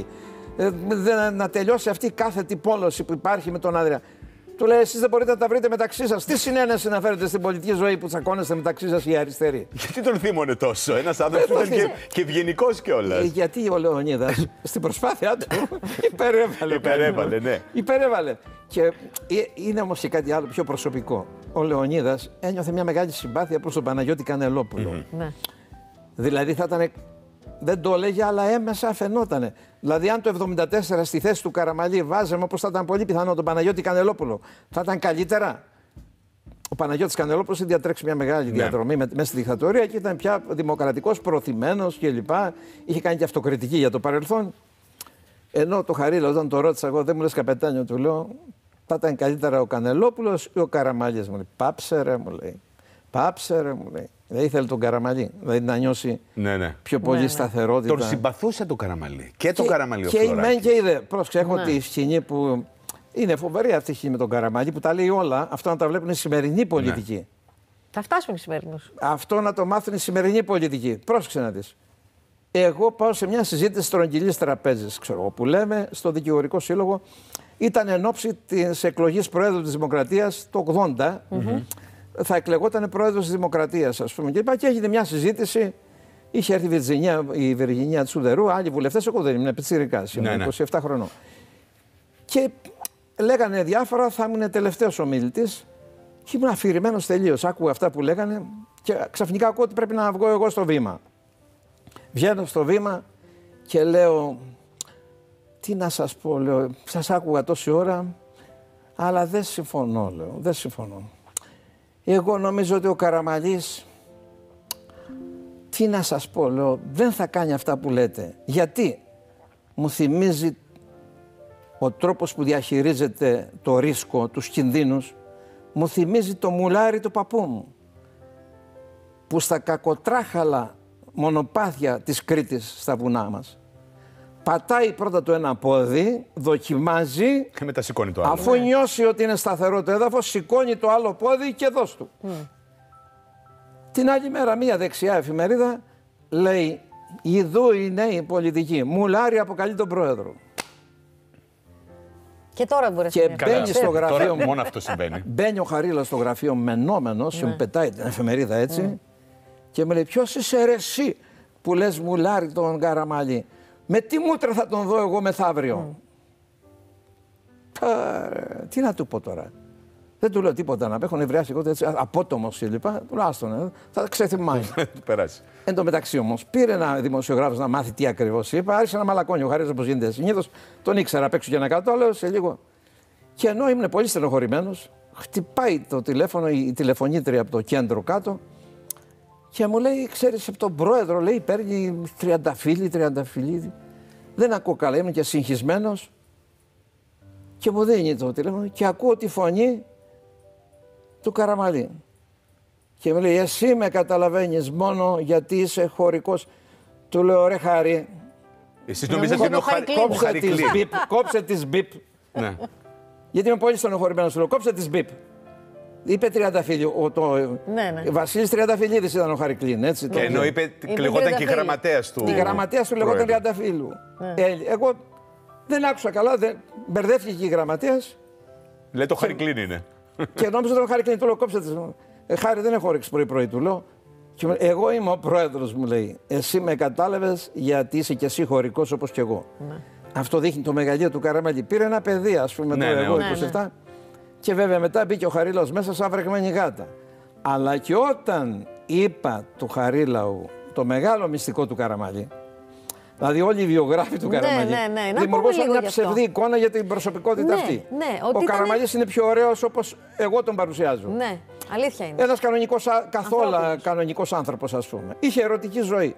Να τελειώσει αυτή η κάθετη πόλωση που υπάρχει με τον Ανδρέα. Του λέει, εσείς δεν μπορείτε να τα βρείτε μεταξύ σας. Τι συνένεση να φέρετε στην πολιτική ζωή που τσακώνεστε μεταξύ σας οι αριστεροί. Γιατί τον θύμωνε τόσο, ένας άνθρωπος που ήταν και ευγενικός κιόλας. Γιατί ο Λεωνίδας στην προσπάθειά του υπερέβαλε. Ναι. Υπερέβαλε. Και είναι όμως και κάτι άλλο πιο προσωπικό. Ο Λεωνίδας ένιωθε μια μεγάλη συμπάθεια προς τον Παναγιώτη Κανελόπουλο. Δηλαδή θα ήταν. Δεν το έλεγε, αλλά έμεσα φαινότανε. Δηλαδή, αν το 1974 στη θέση του Καραμαλή βάζαμε, όπως θα ήταν πολύ πιθανό, τον Παναγιώτη Κανελόπουλο, θα ήταν καλύτερα. Ο Παναγιώτης Κανελόπουλος είχε διατρέξει μια μεγάλη διαδρομή μέσα στη δικτατορία και ήταν πια δημοκρατικός, προωθημένος κλπ. Είχε κάνει και αυτοκριτική για το παρελθόν. Ενώ το Χαρίλα, όταν το ρώτησα εγώ, δεν μου λες καπετάνιο, του λέω, θα ήταν καλύτερα ο Κανελόπουλος ή ο Καραμαλής. Μου λέει, πάψε ρε, μου λέει. Πάψε ρε, μου λέει. Δεν ήθελε τον Καραμαλή, δηλαδή να νιώσει πιο πολύ σταθερότητα. Τον συμπαθούσε τον Καραμαλή. Και τον Καραμαλή ο Φλωράκης. Και η μεν και η δε. Πρόσεξε, έχω τη σκηνή που. Είναι φοβερή αυτή η σκηνή με τον Καραμαλή που τα λέει όλα. Αυτό να τα βλέπουν οι σημερινοί πολιτικοί. Θα φτάσουν οι σημερινούς. Αυτό να το μάθουν οι σημερινοί πολιτικοί. Πρόσεξε να δεις. Εγώ πάω σε μια συζήτηση στρογγυλής τραπέζης, ξέρω εγώ, που λέμε στο Δικηγορικό Σύλλογο. Ήταν εν ώψη της εκλογής Προέδρου της Δημοκρατίας το 80. Θα εκλεγόταν πρόεδρος της Δημοκρατίας, ας πούμε. Και έγινε μια συζήτηση. Είχε έρθει η Βιργινία Τσουδερού, άλλοι βουλευτές. Εγώ δεν ήμουν πιτσιρικάς, ήμουν 27 χρονών. Και λέγανε διάφορα, θα ήμουν τελευταίος ομιλητής. Και ήμουν αφηρημένος τελείως. Άκουγα αυτά που λέγανε και ξαφνικά ακούω ότι πρέπει να βγω εγώ στο βήμα. Βγαίνω στο βήμα και λέω, τι να σας πω, λέω, σας άκουγα τόση ώρα, αλλά δεν συμφωνώ, λέω, δεν συμφωνώ. Εγώ νομίζω ότι ο Καραμαλής, τι να σας πω, λέω, δεν θα κάνει αυτά που λέτε. Γιατί μου θυμίζει ο τρόπος που διαχειρίζεται το ρίσκο, τους κινδύνους, μου θυμίζει το μουλάρι του παππού μου, που στα κακοτράχαλα μονοπάτια της Κρήτης στα βουνά μας πατάει πρώτα το ένα πόδι, δοκιμάζει και μετά σηκώνει το άλλο. Αφού νιώσει ότι είναι σταθερό το έδαφος, σηκώνει το άλλο πόδι και δώσ' του. Την άλλη μέρα μία δεξιά εφημερίδα λέει, ιδού οι νέοι πολιτικοί, μουλάρι αποκαλεί τον πρόεδρο. Και τώρα μπορεί και μπαίνει στο γραφείο μου. Μόνο αυτό συμβαίνει. Μπαίνει ο Χαρίλας στο γραφείο μενόμενος και μου πετάει την εφημερίδα έτσι και μου λέει, ποιος είσαι ρε εσύ που λες μουλάρι τον Καραμαλή. Με τι μούτρα θα τον δω εγώ μεθαύριο. Τι να του πω τώρα. Δεν του λέω τίποτα να πω. Έχω νευριάσει εγώ έτσι, απότομος κλπ. Τουλάχιστον θα ξεθυμάει. Εν τω μεταξύ όμως πήρε ένα δημοσιογράφος να μάθει τι ακριβώς είπα. Άρχισε να μαλακώνει ο Χαρίλας όπως γίνεται συνήθως. Τον ήξερα απ' έξω και ένα κατώ, λέω σε λίγο. Και ενώ ήμουν πολύ στενοχωρημένος, Χτυπάει το τηλέφωνο η τηλεφωνήτρια από το κέντρο κάτω και μου λέει, ξέρεις, από τον πρόεδρο, λέει, παίρνει 30 φίλοι. Δεν ακούω καλά, ήμουν και συγχυσμένος και μου δίνει το τηλέφωνο και ακούω τη φωνή του Καραμαλή. Και μου λέει, εσύ με καταλαβαίνεις μόνο γιατί είσαι χωρικός. Του λέω, ρε Χάρη, εσείς νομίζετε ότι είναι ο Χαρικλής. Κόψε τις μπιπ. Ναι. Γιατί είμαι πολύ στενοχωρημένος, του λέω, κόψε τις μπιπ. Είπε Τριανταφύλλου. Βασίλης Τριανταφυλλίδης ήταν ο Χαρικλίν, έτσι. Και ενώ είπε, λεγόταν και η γραμματέας του. Η γραμματέας του λεγόταν Τριανταφύλλου. Εγώ δεν άκουσα καλά, μπερδεύτηκε και η γραμματέας. Λέει το Χαρικλίν είναι. Και νόμιζα ότι ο Χαρικλίν, του λέω, κόψε τις. Χάρη, δεν έχω όρεξη πρωί-πρωί, του λέω. Και εγώ είμαι ο πρόεδρος, μου λέει. Εσύ με κατάλαβες γιατί είσαι κι εσύ χωρικός όπως κι εγώ. Αυτό δείχνει το μεγαλείο του Καραμαλή. Πήρε ένα παιδί, ας πούμε, τώρα εγώ 27. Και βέβαια μετά μπήκε ο Χαρίλαος μέσα σαν βρεγμένη γάτα. Αλλά και όταν είπα του Χαρίλαου το μεγάλο μυστικό του Καραμαλή, δηλαδή όλοι οι βιογράφοι του Καραμαλή δημιουργούσαν μια ψευδή εικόνα για την προσωπικότητα αυτή. Ο Καραμαλής είναι πιο ωραίος όπως εγώ τον παρουσιάζω. Ναι, αλήθεια είναι. Ένας κανονικός, καθόλου κανονικός άνθρωπος, ας πούμε. Είχε ερωτική ζωή.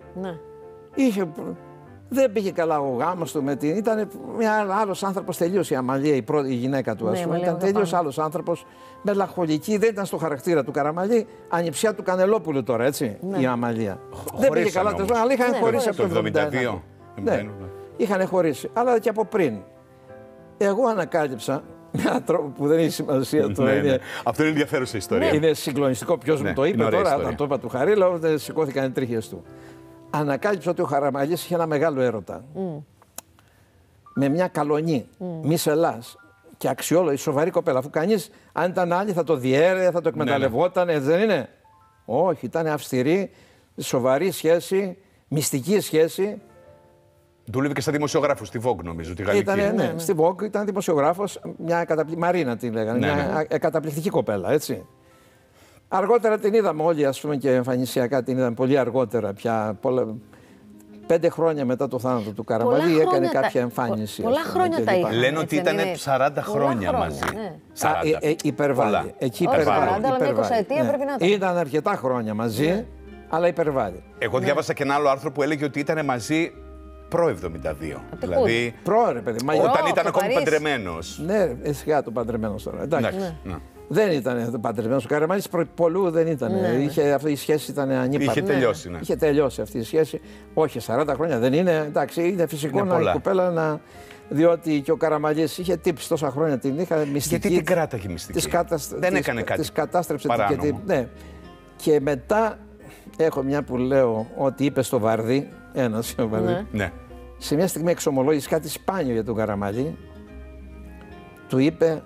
Δεν πήγε καλά ο γάμος του με την. Ήταν μια άλλος άνθρωπος τελείως η Αμαλία, η γυναίκα του, ας πούμε. Ήταν τελείως άλλος άνθρωπος, μελαγχολική, δεν ήταν στο χαρακτήρα του Καραμαλή. Ανιψιά του Κανελόπουλου τώρα, έτσι, η Αμαλία. Δεν πήγε καλά, αλλά είχαν χωρίσει από το 1972. Ναι, είχαν χωρίσει, αλλά και από πριν. Εγώ ανακάλυψα με έναν τρόπο που δεν έχει σημασία τώρα. Αυτό είναι ενδιαφέρουσα ιστορία. Είναι συγκλονιστικό. Ποιος μου το είπε τώρα, όταν το είπα του Χαρίλαου, σηκώθηκαν οι τρίχες του. Ανακάλυψα ότι ο Καραμαλής είχε ένα μεγάλο έρωτα. Με μια καλονή, μισελάς και αξιόλογη, σοβαρή κοπέλα. Αφού κανείς, αν ήταν άλλη, θα το διέρεε, θα το εκμεταλλευόταν, έτσι δεν είναι? Όχι, ήταν αυστηρή, σοβαρή σχέση, μυστική σχέση. Δούλευε και σαν δημοσιογράφος στη Vogue, νομίζω, τη γαλλική. Ναι, στη Vogue ήταν δημοσιογράφος, μια Μαρίνα την λέγανε, μια καταπληκτική κοπέλα, έτσι. Αργότερα την είδαμε όλοι, ας πούμε, και εμφανισιακά την είδαμε πολύ αργότερα πια. 5 χρόνια μετά το θάνατο του Καραμαλή έκανε κάποια εμφάνιση. Πολλά χρόνια τα είχαν. Λένε ότι ήταν 40 χρόνια μαζί. Υπερβάλλει. Εκεί υπερβάλλει. 40, αλλά μια 20ετία πρέπει να ήταν. Ήταν αρκετά χρόνια μαζί, αλλά υπερβάλλει. Εγώ διάβασα και ένα άλλο άρθρο που έλεγε ότι ήταν μαζί προ-72. Δηλαδή, παιδί. Όταν ήταν ακόμη παντρεμένος. Ναι, εσχά το παντρεμένος τώρα. Εντάξει. Δεν ήταν παντρεμένος. Ο Καραμαλής πολλού δεν ήταν. Αυτή η σχέση ήταν ανύπαρκτη. Είχε τελειώσει. Είχε τελειώσει αυτή η σχέση. Όχι, 40 χρόνια δεν είναι. Εντάξει, είναι φυσικό να η κοπέλα να. Διότι και ο Καραμαλής είχε τύψει τόσα χρόνια την είχα μυστική. Γιατί την κράταγε μυστική. Δεν έκανε κάτι. Της κατάστρεψε την. Ναι. Και μετά έχω μια που λέω ότι είπε στο Βαρδί, ένας ο Βαρδί. Ναι. Σε μια στιγμή εξομολόγησε κάτι σπάνιο για τον Καραμαλή. Του είπε.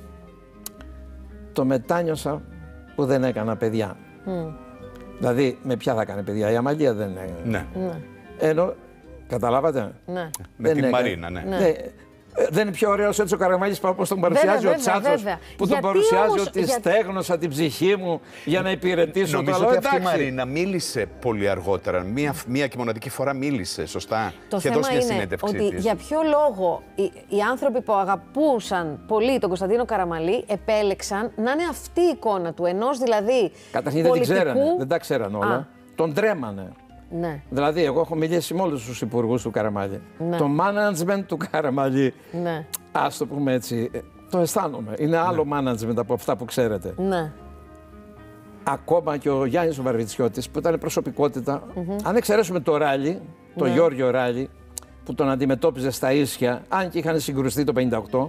Το μετάνιωσα που δεν έκανα παιδιά. Δηλαδή, με ποια θα έκανε παιδιά, η Αμαλία δεν έκανε. Ναι. Ενώ, καταλάβατε. Ναι. Με την Μαρίνα, ναι. Δεν είναι πιο ωραίος έτσι ο Καραμαλής όπως τον παρουσιάζει ο Τσάτσος, που τον παρουσιάζει ότι στέγνωσα την ψυχή μου για να υπηρετήσω το Νομίζω ότι αυτή η Μαρίνα μίλησε πολύ αργότερα. Μία και μοναδική φορά μίλησε, σωστά. Το θέμα είναι ότι για ποιο λόγο οι άνθρωποι που αγαπούσαν πολύ τον Κωνσταντίνο Καραμαλή επέλεξαν να είναι αυτή η εικόνα του, ενός δηλαδή καταρχήν δεν τα ξέραν όλα. Τον τρέμανε. Ναι. Δηλαδή, εγώ έχω μιλήσει με όλους τους υπουργούς του Καραμαλή. Ναι. Το management του Καραμαλή, ας το πούμε έτσι, το αισθάνομαι. Είναι άλλο management από αυτά που ξέρετε. Ναι. Ακόμα και ο Γιάννης ο Βαρβιτσιώτης, που ήταν προσωπικότητα, αν εξαιρέσουμε το Ράλι, τον Γιώργιο Ράλι, που τον αντιμετώπιζε στα ίσια, αν και είχαν συγκρουστεί το 1958,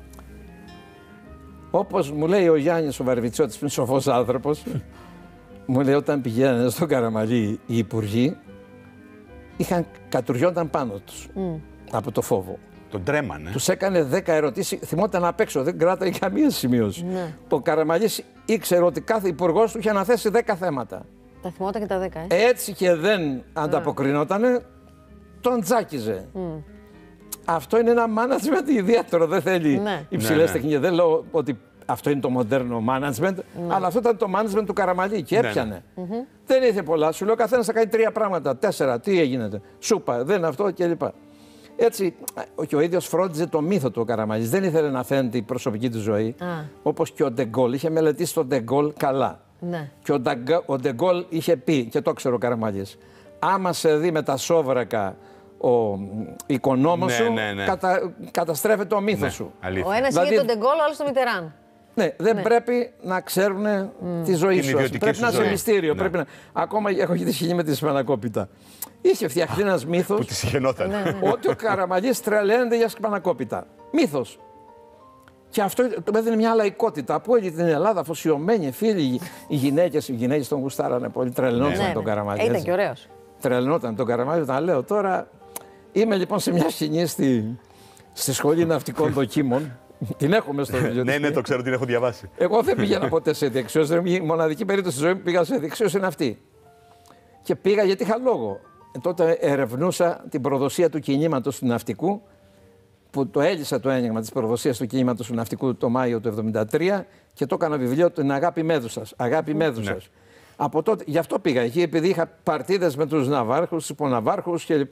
όπως μου λέει ο Γιάννης ο Βαρβιτσιώτης, που είναι σοφός άνθρωπος, μου λέει όταν πηγαίνανε στον Καραμαλή οι υπουργοί, κατουριόνταν πάνω τους από το φόβο. Τον τρέμανε. Τους έκανε 10 ερωτήσεις, θυμόταν απ' έξω, δεν κράταγε καμία σημείωση. Ναι. Ο Καραμαλής ήξερε ότι κάθε υπουργός του είχε αναθέσει 10 θέματα. Τα θυμόταν και τα 10, Έτσι και δεν ανταποκρινότανε, τον τζάκιζε. Αυτό είναι ένα management ιδιαίτερο, δεν θέλει υψηλές τεχνικές. Δεν λέω ότι αυτό είναι το μοντέρνο management, αλλά αυτό ήταν το management του Καραμαλή και έπιανε. Δεν είχε πολλά. Σου λέω ο καθένας θα κάνει 3 πράγματα, 4. Τι έγινε, σούπα, δεν αυτό κλπ. Έτσι, και ο ίδιος φρόντιζε το μύθο του ο Καραμαλής. Δεν ήθελε να φαίνεται η προσωπική του ζωή. Όπως και ο Ντεγκόλ. Είχε μελετήσει τον Ντεγκόλ καλά. Ναι. Και ο Ντεγκόλ είχε πει, και το ξέρω ο Καραμαλής, άμα σε δει με τα σόβρακα ο οικονόμος σου, καταστρέφεται ο μύθος σου. Ο ένας είχε τον Ντεγκόλ, ο άλλος τον Μιτεράν. Ναι, δεν πρέπει να ξέρουν τη ζωή σου. Πρέπει να είσαι μυστήριο. Ναι. Πρέπει να... Ακόμα έχω τη σχήνη με τη σπανακόπιτα. Είχε φτιαχτεί ένας μύθος. Που τη συγχαινόταν. Ότι ο Καραμαλής τρελαίνεται για σπανακόπιτα. Μύθος. Και αυτό του έδινε μια λαϊκότητα. Από όλη την Ελλάδα, αφοσιωμένοι φίλοι, οι γυναίκες τον γουστάρανε πολύ. Τρελνόταν τον Καραμαλή. Ήταν και ωραίος. Τρελνόταν τον Καραμαλή. Όταν λέω τώρα. Είμαι λοιπόν σε μια σκηνή στη Σχολή Ναυτικών Δοκίμων. Την έχουμε στο βιβλίο. Ναι, το ξέρω, την έχω διαβάσει. Εγώ δεν πήγαινα ποτέ σε δεξιός. Η μοναδική περίπτωση στη ζωή μου που πήγα σε δεξιός είναι αυτή. Και πήγα γιατί είχα λόγο. Τότε ερευνούσα την προδοσία του κινήματος του ναυτικού, που το έλυσα το ένιγμα της προδοσίας του κινήματος του ναυτικού το Μάιο του 1973 και το έκανα βιβλίο την Αγάπη Μέδουσας. Αγάπη Μέδουσας. Ναι. Από τότε, γι' αυτό πήγα εκεί, επειδή είχα παρτίδες με τους ναυάρχους, τους υποναυάρχους κλπ.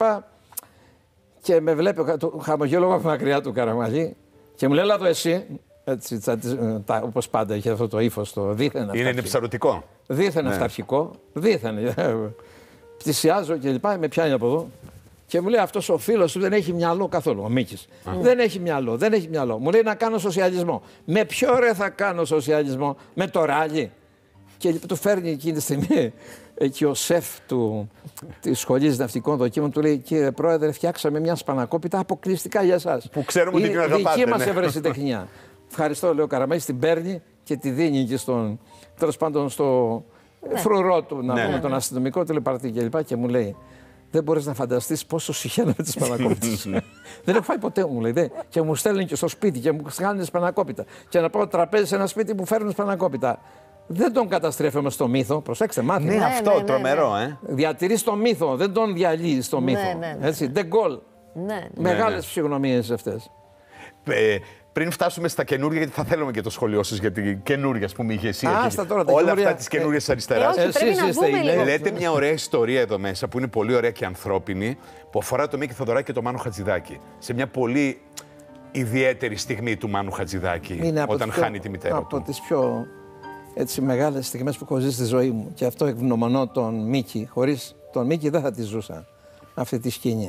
Και με βλέπει χαμογελώ από μακριά του Καραμαλή. Και μου λέει, έλα εδώ εσύ, έτσι, όπως πάντα είχε αυτό το ύφος, το δίθεν αυταρχικό. Είναι ψαρωτικό. Δίθεν αυταρχικό, δίθεν. Πλησιάζω και λοιπά, με πιάνει από εδώ. Και μου λέει, αυτός ο φίλος του δεν έχει μυαλό καθόλου, ο Μίκης. Δεν έχει μυαλό, δεν έχει μυαλό. Μου λέει να κάνω σοσιαλισμό. Με ποιο ρε θα κάνω σοσιαλισμό, με το ράλι. Και του φέρνει εκείνη τη στιγμή εκεί ο σεφ της Σχολής Ναυτικών Δοκίμων, του λέει, κύριε Πρόεδρε, φτιάξαμε μια σπανακόπιτα αποκλειστικά για εσάς. Που ξέρουμε ότι την αγαπάτε. Δική μας ευρεσιτεχνία. Ευχαριστώ, λέει ο Καραμαλής, την παίρνει και τη δίνει εκεί τέλος πάντων στο φρουρό του, να πούμε, τον αστυνομικό τηλεπαρτή κλπ. Και μου λέει, δεν μπορείς να φανταστείς πόσο συχαίνομαι τις σπανακόπιτες. Δεν έχω φάει ποτέ, μου λέει. Και μου στέλνει και στο σπίτι και μου κάνουν σπανακόπιτα. Και να πάω τραπέζι σε ένα σπίτι που φέρνουν σπανακόπιτα. Δεν τον καταστρέφουμε στο μύθο. Προσέξτε, μάθημα. Ναι, αυτό τρομερό, Διατηρείς το μύθο, δεν τον διαλύεις το μύθο. Έτσι, Ντεγκόλ. Μεγάλες φυσιογνωμίες αυτές. Πριν φτάσουμε στα καινούργια, γιατί θα θέλουμε και το σχολείο σας για την καινούργια που είχε εσύ. Όλα αυτά τις καινούργιες της αριστεράς. Εσείς είστε οι Λέτε μια ωραία ιστορία εδώ μέσα που είναι πολύ ωραία και ανθρώπινη, που αφορά το Μίκη Θοδωράκη και το Μάνο Χατζηδάκη. Σε μια πολύ ιδιαίτερη στιγμή του Μάνου Χατζηδάκη, όταν χάνει τη μητέρα του. Από τις πιο μεγάλες στιγμές που έχω ζήσει στη ζωή μου. Και αυτό ευγνωμονώ τον Μίκη. Χωρίς τον Μίκη δεν θα τη ζούσα αυτή τη σκηνή.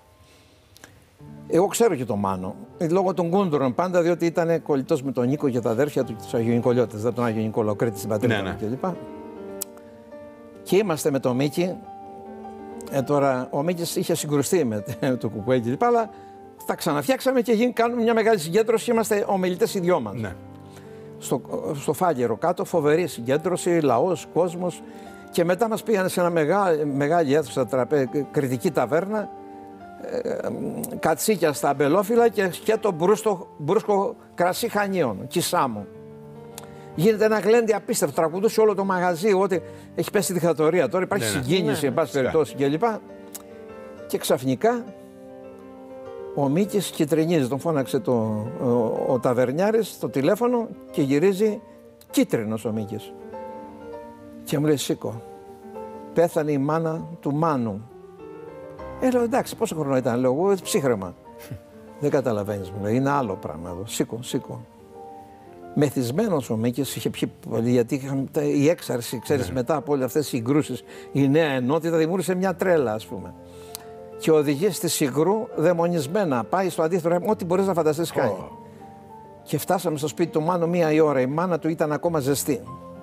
Εγώ ξέρω και τον Μάνο, λόγω των Κούντουρων πάντα, διότι ήταν κολλητός με τον Νίκο και τα αδέρφια του και τους Αγιονικολιώτες, δεν τον Άγιο Νικόλαο, Κρήτη στην πατρίδα μου κλπ. Και είμαστε με τον Μίκη. Τώρα ο Μίκης είχε συγκρουστεί με το Κουκουέ κλπ. Αλλά τα ξαναφτιάξαμε και κάνουμε μια μεγάλη συγκέντρωση και είμαστε ομιλητές οι δυο μας. Ναι. Στο Φάγερο κάτω, φοβερή συγκέντρωση, λαός, κόσμος. Και μετά μας πήγανε σε ένα μεγάλη αίθουσα κριτική ταβέρνα. Κατσίκια στα αμπελόφυλλα και το μπρούσκο κρασί Χανίων, Κισάμου. Γίνεται ένα γλέντι απίστευτο, τραγουδούσε όλο το μαγαζί, ότι έχει πέσει η δικτατορία. Τώρα υπάρχει συγκίνηση, εν πάση περιπτώσει κλπ. Και ξαφνικά ο Μίκης κυτρινίζει, τον φώναξε ο ταβερνιάρης στο τηλέφωνο και γυρίζει κίτρινος ο Μίκης. Και μου λέει, σήκω, πέθανε η μάνα του Μάνου. Λέω, εντάξει, πόσο χρόνο ήταν, λέω εγώ, ψύχρεμα. Δεν καταλαβαίνεις, μου λέει, είναι άλλο πράγμα εδώ. Σήκω. Μεθυσμένος ο Μίκης, είχε πιει πολύ, γιατί η έξαρση, ξέρεις, μετά από όλες αυτές τις συγκρούσεις, η νέα ενότητα δημιούργησε μια τρέλα, ας πούμε. Και οδηγεί στη Σιγρού δαιμονισμένα, πάει στο αντίθετο, ό,τι μπορείς να φανταστείς κάνει. Και φτάσαμε στο σπίτι του Μάνου 1 η ώρα, η μάνα του ήταν ακόμα ζεστή.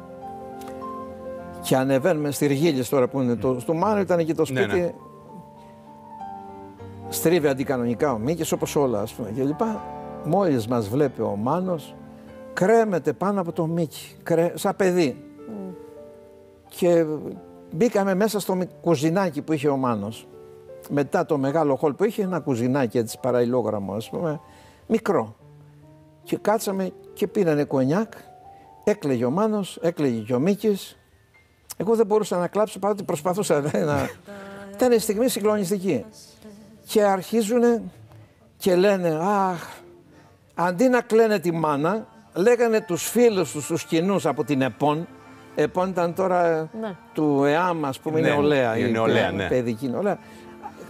Και ανεβαίνουμε στη Ριγίλης τώρα που είναι του Μάνου, ήταν εκεί το σπίτι. Ναι. Στρίβει αντικανονικά ο Μίκης, όπως όλα, ας πούμε, κλπ. Μόλις μας βλέπει ο Μάνος, κρέμεται πάνω από το Μίκη, σαν παιδί. Και μπήκαμε μέσα στο κουζινάκι που είχε ο Μάνος. Μετά το μεγάλο χολ που είχε, ένα κουζινάκι έτσι παραλληλόγραμμο, ας πούμε, μικρό. Και κάτσαμε και πίνανε κονιάκ, έκλαιγε ο Μάνος, έκλαιγε και ο Μίκης. Εγώ δεν μπορούσα να κλάψω, παρότι προσπαθούσα να... Ήταν η στιγμή συγκλονιστική. Και αρχίζουνε και λένε, αχ, αντί να κλαίνε τη μάνα, λέγανε τους φίλους τους, τους κοινούς από την ΕΠΟΝ. ΕΠΟΝ ήταν τώρα του ΕΑΜ, ας πούμε, η νεολαία, η παιδική νεολαία.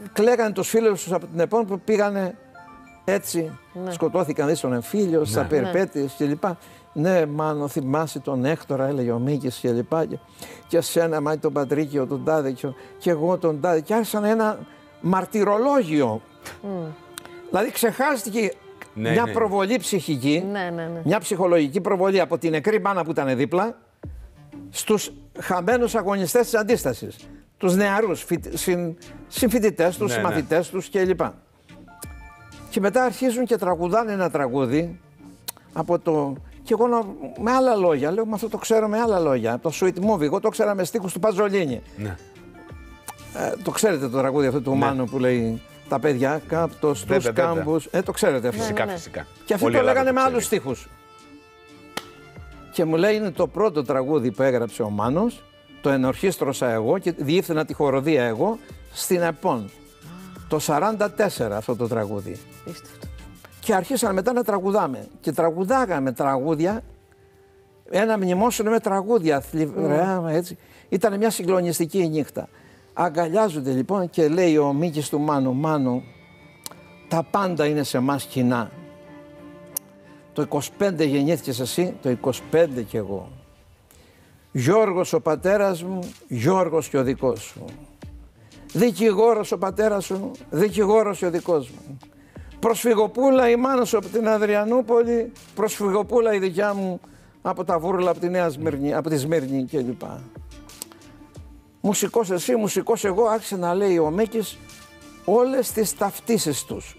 κλαίγανε τους φίλους τους από την ΕΠΟΝ που πήγανε έτσι, σκοτώθηκαν στον εμφύλιο, στις απερπέτειες κλπ. Ναι, Μάνο, θυμάσαι τον Έκτορα, έλεγε ο Μίκης κλπ. Και σένα, μάτι τον Πατρίκιο, τον τάδε και εγώ τον τάδε. Και άρχισαν ένα μαρτυρολόγιο. Δηλαδή ξεχάστηκε μια προβολή ψυχική, μια ψυχολογική προβολή από την νεκρή μάνα που ήταν δίπλα στους χαμένους αγωνιστές της αντίστασης. Τους νεαρούς συμφοιτητές τους, συμμαθητές τους κλπ. Και μετά αρχίζουν και τραγουδάνε ένα τραγούδι από το... Και εγώ με άλλα λόγια, λέω, με αυτό το ξέρω με άλλα λόγια, το Sweet Movie, εγώ το ξέρα με στίχους του Παζολίνη. Ναι. Το ξέρετε το τραγούδι αυτό του Μάνου που λέει τα παιδιά κάπτω στους κάμπους. Το ξέρετε αυτό. Φυσικά, φυσικά. Και αυτοί το λέγανε με άλλους στίχους. Και μου λέει είναι το πρώτο τραγούδι που έγραψε ο Μάνος, το ενορχίστρωσα εγώ και διεύθυνα τη χοροδία εγώ στην ΕΠΟΝ. Το 1944 αυτό το τραγούδι. Και αρχίσαμε μετά να τραγουδάμε. Και τραγουδάγαμε τραγούδια, ένα μνημόσυνο με τραγούδια, θλιβερά, έτσι. Ήταν μια συγκλονιστική νύχτα. Αγκαλιάζονται λοιπόν και λέει ο Μίκης του Μάνου, Μάνο, τα πάντα είναι σε εμάς κοινά. Το 25 γεννήθηκες εσύ, το 25 κι εγώ. Γιώργος ο πατέρας μου, Γιώργος και ο δικός σου. Δικηγόρος ο πατέρας σου, δικηγόρος και ο δικός μου. Προσφυγοπούλα η μάνα σου από την Αδριανούπολη, προσφυγοπούλα η δικιά μου από τα Βούρλα, από τη Νέα Σμύρνη, από τη Σμύρνη κλπ. Μουσικός εσύ, μουσικός εγώ, άρχισε να λέει ο Μίκης όλες τις ταυτίσεις τους.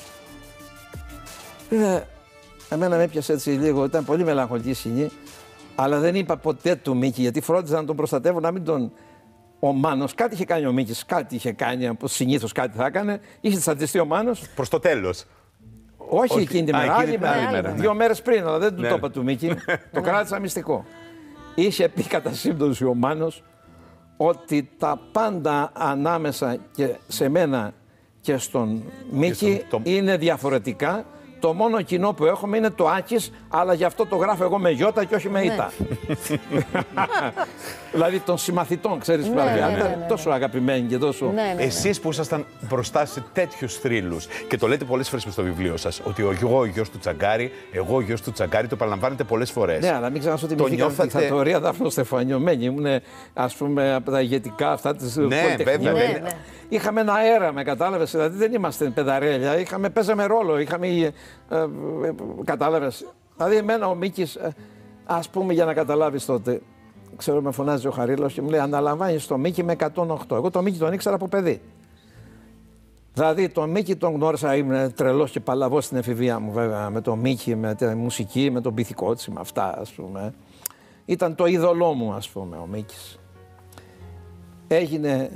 Εμένα με έπιασε έτσι λίγο, ήταν πολύ μελαγχολική σκηνή, αλλά δεν είπα ποτέ του Μίκη, γιατί φρόντιζα να τον προστατεύω, να μην τον... Ο Μάνος, κάτι είχε κάνει ο Μίκης, κάτι είχε κάνει, συνήθως κάτι θα έκανε, είχε τσαντιστεί ο Μάνος. Προς το τέλος. Όχι εκείνη τη μέρα, άλλη μέρα. 2 μέρες πριν, αλλά δεν του το είπα του Μίκη, το κράτησα μυστικό. Είχε πει κατά σύμπτωση ο Μάνος ότι τα πάντα ανάμεσα και σε μένα και στον Μίκη είναι διαφορετικά. Το μόνο κοινό που έχουμε είναι το Άκης, αλλά γι' αυτό το γράφω εγώ με γιώτα και όχι με ήττα. Δηλαδή των συμμαθητών, ξέρεις, ήταν τόσο αγαπημένοι και τόσο... Εσείς που ήσασταν μπροστά σε τέτοιους θρύλους και το λέτε πολλές φορές στο βιβλίο σας, ότι εγώ ο γιος του Τσαγκάρη, εγώ ο γιος του Τσαγκάρη, το παραλαμβάνετε πολλές φορές. Ναι, αλλά μην ξεχάσω ότι μυθήκαμε τη δικτατορία Δάφνο Στεφανιωμένη. Ήμουν, ας πούμε, από τα ηγετικά αυτά της Πολυτεχνείας. Είχαμε ένα αέρα, κατάλαβες, δηλαδή δεν είμαστε πεδαρέλια, παίζαμε ρόλο, κατάλαβες. Δηλαδή εμένα ο Μίκης, ας πούμε για να καταλάβεις τότε, ξέρω με φωνάζει ο Χαρίλος και μου λέει αναλαμβάνεις το Μίκη με 108. Εγώ το Μίκη τον ήξερα από παιδί. Δηλαδή τον Μίκη τον γνώρισα, ήμουν τρελός και παλαβός στην εφηβεία μου βέβαια, με τον Μίκη, με τη μουσική, με τον πυθικότσι, με αυτά ας πούμε. Ήταν το είδωλό μου ας πούμε ο Μίκης. Έγινε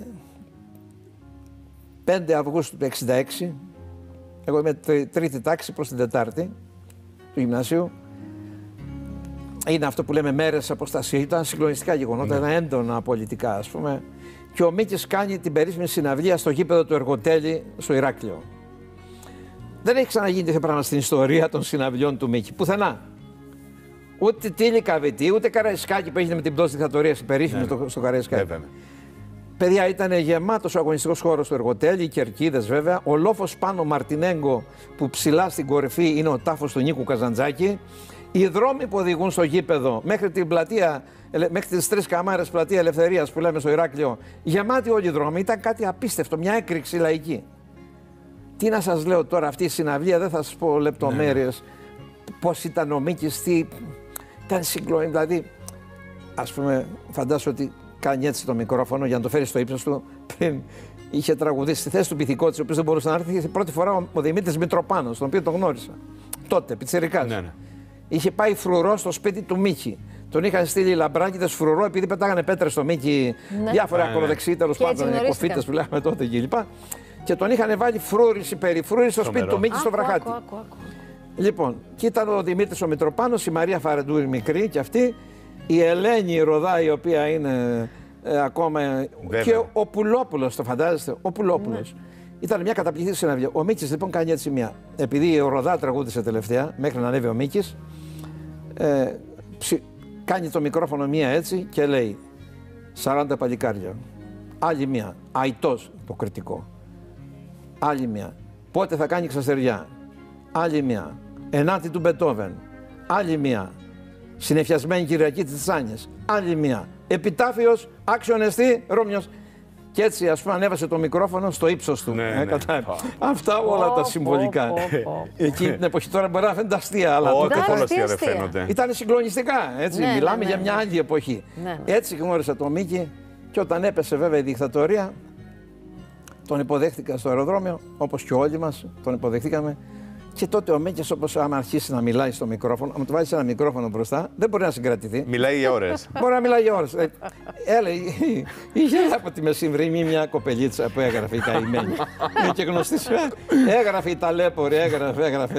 5 Αυγούστου του 1966, εγώ είμαι τρίτη τάξη προς την τετάρτη του γυμνασίου. Είναι αυτό που λέμε μέρες αποστασία, ήταν συγκλονιστικά γεγονότα, ήταν έντονα πολιτικά ας πούμε. Και ο Μίκης κάνει την περίφημη συναυλία στο γήπεδο του Εργοτέλη στο Ηράκλειο. Δεν έχει ξαναγίνει τέτοιο πράγμα στην ιστορία των συναυλιών του Μίκη, πουθενά. Ούτε Τίλη Καβετή, ούτε Καραϊσκάκη που έγινε με την πτώση της δικτατορίας, η περίφημη στο Καραϊσκάκη. Παιδιά, ήταν γεμάτος ο αγωνιστικός χώρος του Εργοτέλη, οι κερκίδες βέβαια. Ο λόφος πάνω Μαρτινέγκο που ψηλά στην κορυφή είναι ο τάφος του Νίκου Καζαντζάκη. Οι δρόμοι που οδηγούν στο γήπεδο μέχρι την πλατεία, μέχρι τις 3 καμάρες πλατεία Ελευθερίας που λέμε στο Ηράκλειο, γεμάτοι όλοι οι δρόμοι, ήταν κάτι απίστευτο, μια έκρηξη λαϊκή. Τι να σας λέω τώρα, αυτή η συναυλία, δεν θα σας πω λεπτομέρειες, πώς ήταν ο Μίκης, τι... Ήταν συγκλονιστικό, δηλαδή, ας πούμε, φαντάσου ότι κάνει έτσι το μικρόφωνο για να το φέρει στο ύψος του. Πριν είχε τραγουδήσει στη θέση του Πυθικότσι, ο οποίος δεν μπορούσε να έρθει. Πρώτη φορά ο Δημήτρης Μητροπάνος, τον οποίο τον γνώρισα. Τότε, πιτσιρικάς. Ναι. Είχε πάει φρουρό στο σπίτι του Μίκη. Τον είχαν στείλει λαμπράκηδες φρουρό, επειδή πετάγανε πέτρες στο Μίκη, διάφορα ακροδεξιοί τέλος πάντων, κοφίτες που λέγαμε τότε κλπ. Και τον είχαν βάλει φρούρηση, περιφρούρηση στο σπίτι του Μίκη στο Βραχάτι. Λοιπόν, και ήταν ο Δημήτρης ο Μητροπάνος, η Μαρία Φαρεντούρη μικρή και αυτή. Η Ελένη η Ροδά, η οποία είναι ακόμα. Βέβαια. Και ο Πουλόπουλος, το φαντάζεστε, ο Πουλόπουλος. Ήταν μια καταπληκτική συναυλία. Ο Μίκης λοιπόν κάνει έτσι μια. Επειδή ο Ροδά τραγούδισε τελευταία, μέχρι να ανέβει ο Μίκης, κάνει το μικρόφωνο μία έτσι και λέει 40 παλικάρια. Άλλη μία. Αητός το κριτικό. Άλλη μια. Πότε θα κάνει Ξαστεριά. Άλλη μια. Ενάτη του Μπετόβεν. Άλλη μια. Συνεφιασμένη Κυριακή της Τσάνιες. Άλλη μια. Επιτάφιος, άξιον εστί, Ρώμιος. Και έτσι, ας πούμε, ανέβασε το μικρόφωνο στο ύψος του. Αυτά όλα τα συμβολικά. Εκείνη την εποχή τώρα μπορεί να φαίνεται αστεία, αλλά τότε αστεία δεν φαίνονται. Ήταν συγκλονιστικά. Έτσι. Μιλάμε για μια άλλη εποχή. Έτσι γνώρισα τον Μίκη και όταν έπεσε βέβαια η δικτατορία, τον υποδέχτηκα στο αεροδρόμιο, όπως και όλοι μας τον υποδεχτήκαμε. Και τότε ο Μίκης, όπως άμα αρχίσει να μιλάει στο μικρόφωνο, αν του βάλεις ένα μικρόφωνο μπροστά, δεν μπορεί να συγκρατηθεί. Μιλάει για ώρες. Μπορεί να μιλάει για ώρες. Έλεγε, είχε από τη μεσημβρινή μια κοπελίτσα που έγραφε η καημένη. Είναι και γνωστή. Έγραφε η ταλέπορη, έγραφε.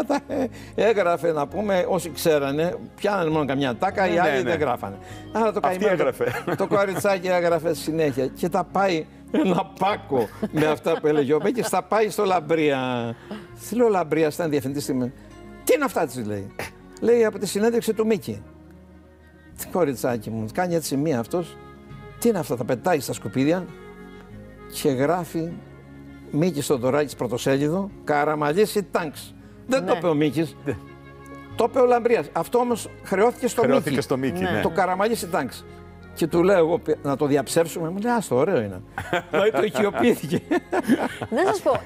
Έγραφε να πούμε, όσοι ξέρανε, πιάνανε μόνο καμιά τάκα, οι άλλοι δεν γράφανε. Άρα το καημένο. Το κοριτσάκι έγραφε συνέχεια και τα πάει. Ένα πάκο με αυτά που έλεγε ο Μίκης, θα πάει στο Λαμπρία. Τι λέω Λαμπρία, ήταν διευθυντής. Τι είναι αυτά, της λέει. Λέει από τη συνέντευξη του Μίκη. Τι κοριτσάκι μου, κάνει έτσι μία αυτός. Τι είναι αυτά, τα πετάει στα σκουπίδια και γράφει Μίκης Θοδωράκης πρωτοσέλιδο, Καραμαλής τάγκς. Δεν το είπε ο Μίκης. Το είπε ο Λαμπρίας. Αυτό όμως χρεώθηκε στο Μίκη. Το Καραμαλής τάγκς. Και του λέω εγώ να το διαψεύσουμε. Μου λέει, άστο, ωραίο είναι. Δηλαδή το οικειοποιήθηκε. Να σας πω,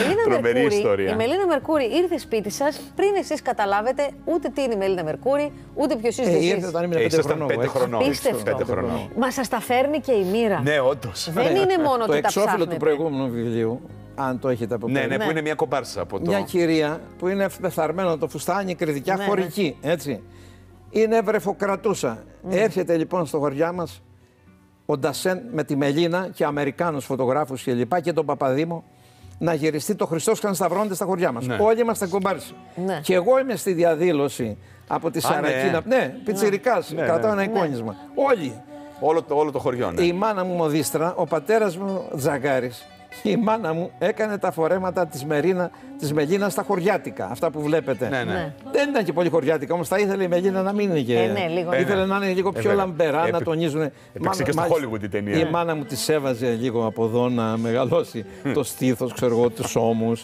η Μελίνα Μερκούρη ήρθε σπίτι σας πριν εσείς καταλάβετε ούτε τι είναι η Μελίνα Μερκούρη, ούτε ποιος είστε εσείς. Ήρθε όταν ήμουν 5 χρονών. Απίστευτο. Μα σας τα φέρνει και η μοίρα. Ναι, όντως. Δεν είναι μόνο ότι τα ψάχνετε. Το εξώφυλλο του προηγούμενου βιβλίου, αν το έχετε από πριν. Ναι, που είναι μια κομπάρσα από το. Μια κυρία που είναι πεθαρμένο το φουστάνι, κριτικιά χωρική, έτσι. Είναι βρεφοκρατούσα. Έρχεται λοιπόν στο χωριά μας ο Ντασέν με τη Μελίνα και Αμερικάνους φωτογράφους και λοιπά και τον Παπαδήμο να γυριστεί το Χριστός Χανσταυρώνεται στα χωριά μας. Όλοι είμαστε κομπάρσοι. Και εγώ είμαι στη διαδήλωση από τη Σαρακίνα. Πιτσιρικάς, κρατάω ένα εικόνισμα. Όλοι. Όλο το χωριό. Η μάνα μου Μοδίστρα, ο πατέρας μου Τζαγκάρης. Η μάνα μου έκανε τα φορέματα της Μελίνας στα χωριάτικα, αυτά που βλέπετε. Δεν ήταν και πολύ χωριάτικα, όμως τα ήθελε η Μελίνα να μην είναι και. Ήθελε να είναι λίγο πιο λαμπερά, να τονίζουν. Έπαιξε και στο Hollywood η ταινία. Η μάνα μου τη έβαζε λίγο από εδώ να μεγαλώσει το στήθος, ξέρω εγώ, τους ώμους.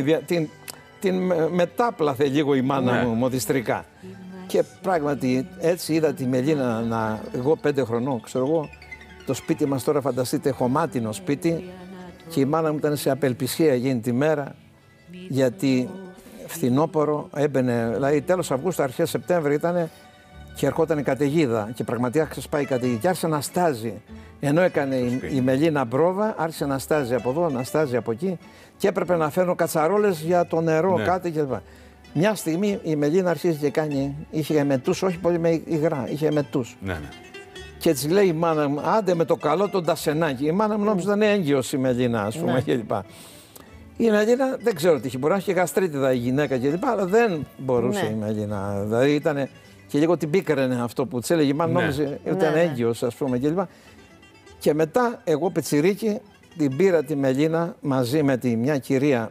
Την μετάπλαθε λίγο η μάνα μου μοδιστρικά. Και πράγματι έτσι είδα τη Μελίνα εγώ 5 χρονών, ξέρω εγώ. Το σπίτι μας τώρα, φανταστείτε, χωμάτινο σπίτι. Και η μάνα μου ήταν σε απελπισία εκείνη τη μέρα, γιατί φθινόπωρο έμπαινε, δηλαδή τέλος Αυγούστου, αρχές Σεπτέμβρη ήταν και ερχόταν η καταιγίδα. Και πραγματικά ξεσπάει η καταιγίδα. Και άρχισε να στάζει. Ενώ έκανε η Μελίνα πρόβα, άρχισε να στάζει από εδώ, να στάζει από εκεί. Και έπρεπε να φέρνω κατσαρόλες για το νερό, κάτι κλπ. Μια στιγμή η Μελίνα αρχίζει και κάνει, είχε μετούς, όχι πολύ με υγρά, είχε μετούς. Και έτσι λέει η μάνα μου, άντε με το καλό τον Τασενάκη. Η μάνα μου νόμιζε ήταν έγκυος η Μελίνα, ας πούμε, κλπ. Η Μελίνα δεν ξέρω τι είχε, μπορεί να είχε γαστρίτιδα η γυναίκα κλπ. Αλλά δεν μπορούσε η Μελίνα. Δηλαδή ήταν και λίγο την πίκραινε αυτό που της έλεγε η μάνα, νόμιζε ότι ήταν έγκυος, ας πούμε, κλπ. Και μετά εγώ πιτσιρίκι την πήρα τη Μελίνα μαζί με μια κυρία,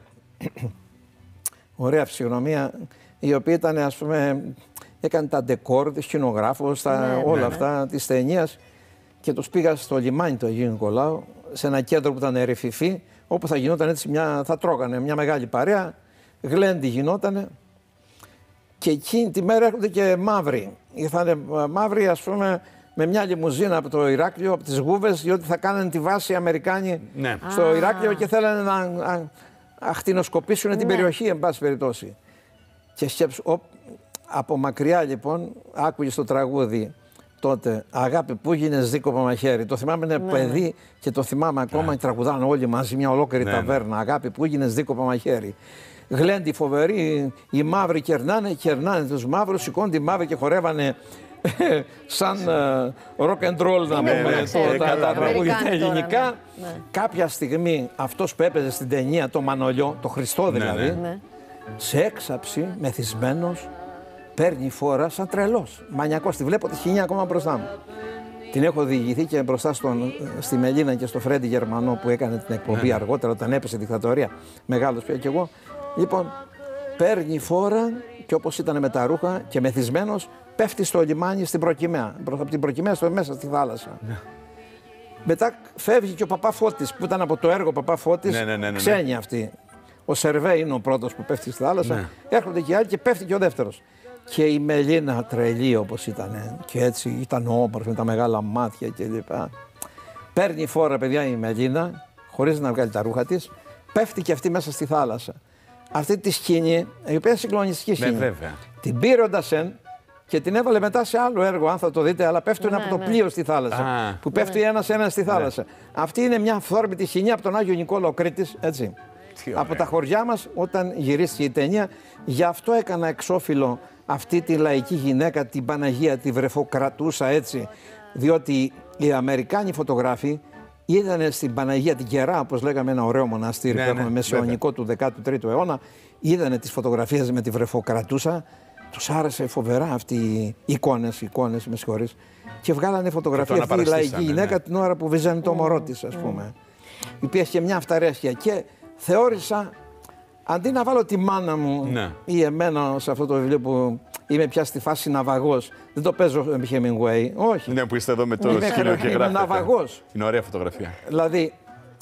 ωραία φυσιογνωμία, η οποία ήταν, ας πούμε, έκανε τα ντεκόρ, σκηνογράφος, όλα αυτά της ταινίας και τους πήγα στο λιμάνι του Αγίου Νικολάου, σε ένα κέντρο που ήταν ερηφηφή, όπου θα γινόταν έτσι θα τρώγανε μια μεγάλη παρέα, γλέντι γινότανε και εκείνη τη μέρα έρχονται και μαύροι. Ήρθανε μαύροι, ας πούμε, με μια λιμουζίνα από το Ηράκλειο, από τις Γούβες, διότι θα κάνανε τη βάση οι Αμερικάνοι στο Ηράκλειο και θέλανε να ακτινοσκοπήσουν την περιοχή, εν πάση περιπτώσει. Και σκέψου, από μακριά λοιπόν άκουγε στο τραγούδι τότε «Αγάπη που γίνες δίκοπο μαχαίρι». Το θυμάμαι, είναι παιδί και το θυμάμαι ακόμα, τραγουδάνε όλοι μαζί μια ολόκληρη ταβέρνα «Αγάπη που γίνες δίκοπο μαχαίρι». Γλέντι φοβεροί, οι μαύροι κερνάνε τους μαύρους, σηκώνται οι μαύροι και χορεύανε σαν rock and roll, να πούμε, τα τραγούδια ελληνικά. Κάποια στιγμή αυτός που έπαιζε στην ταινία, το Μανολιό, το Χριστό δηλαδή, σε έξαψη, μεθυσμένος, παίρνει φόρα σαν τρελός. Μανιακός, τη βλέπω τη χινιά ακόμα μπροστά μου. Την έχω διηγηθεί και μπροστά στη Μελίνα και στο Φρέντι Γερμανό που έκανε την εκπομπή αργότερα, όταν έπεσε η δικτατορία. Μεγάλος πια κι εγώ. Λοιπόν, παίρνει φόρα και όπως ήταν με τα ρούχα και μεθυσμένος, πέφτει στο λιμάνι στην Προκυμαία. Από την Προκυμαία στο μέσα στη θάλασσα. Μετά φεύγει και ο Παπαφώτης που ήταν από το έργο Παπαφώτης. Ξένοι αυτοί. Ο Σερβέ είναι ο πρώτος που πέφτει στη θάλασσα. Ναι. Έρχονται και άλλοι και πέφτει και ο δεύτερος. Και η Μελίνα τρελή όπως ήταν. Και έτσι ήταν όμορφη με τα μεγάλα μάτια κλπ. Παίρνει φόρα, παιδιά, η Μελίνα, χωρίς να βγάλει τα ρούχα της. Πέφτει και αυτή μέσα στη θάλασσα. Αυτή τη σκηνή, η οποία είναι συγκλονιστική σκηνή. Ναι, την πήρε ο Ντασέν και την έβαλε μετά σε άλλο έργο, αν θα το δείτε, αλλά πέφτουν από το πλοίο στη θάλασσα. Που πέφτει ένας στη θάλασσα. Αυτή είναι μια αυθόρμητη σκηνή από τον Άγιο Νικόλα ο Κρήτης, έτσι. Από τα χωριά μας όταν γυρίστηκε η ταινία. Γι' αυτό έκανα εξώφυλλο αυτή τη λαϊκή γυναίκα, την Παναγία, τη βρεφοκρατούσα έτσι. Διότι οι Αμερικάνοι φωτογράφοι είδανε στην Παναγία την Κερά, όπως λέγαμε, ένα ωραίο μοναστήρι που έχουμε μεσαιωνικό του 13ου αιώνα. Είδανε τις φωτογραφίες με τη βρεφοκρατούσα. Τους άρεσε φοβερά αυτοί οι εικόνες, με συγχωρείς. Και βγάλανε φωτογραφία αυτή η λαϊκή γυναίκα την ώρα που βίζανε το μωρό της, ας πούμε. Η οποία είχε μια αυταρέσκεια. Και θεώρησα, αντί να βάλω τη μάνα μου ή εμένα σε αυτό το βιβλίο που είμαι πια στη φάση ναυαγός, δεν το παίζω με Hemingway, όχι. Ναι, που είστε εδώ με το σκύλο και γράφετε. Είμαι ναυαγός. Είναι ωραία φωτογραφία. Δηλαδή,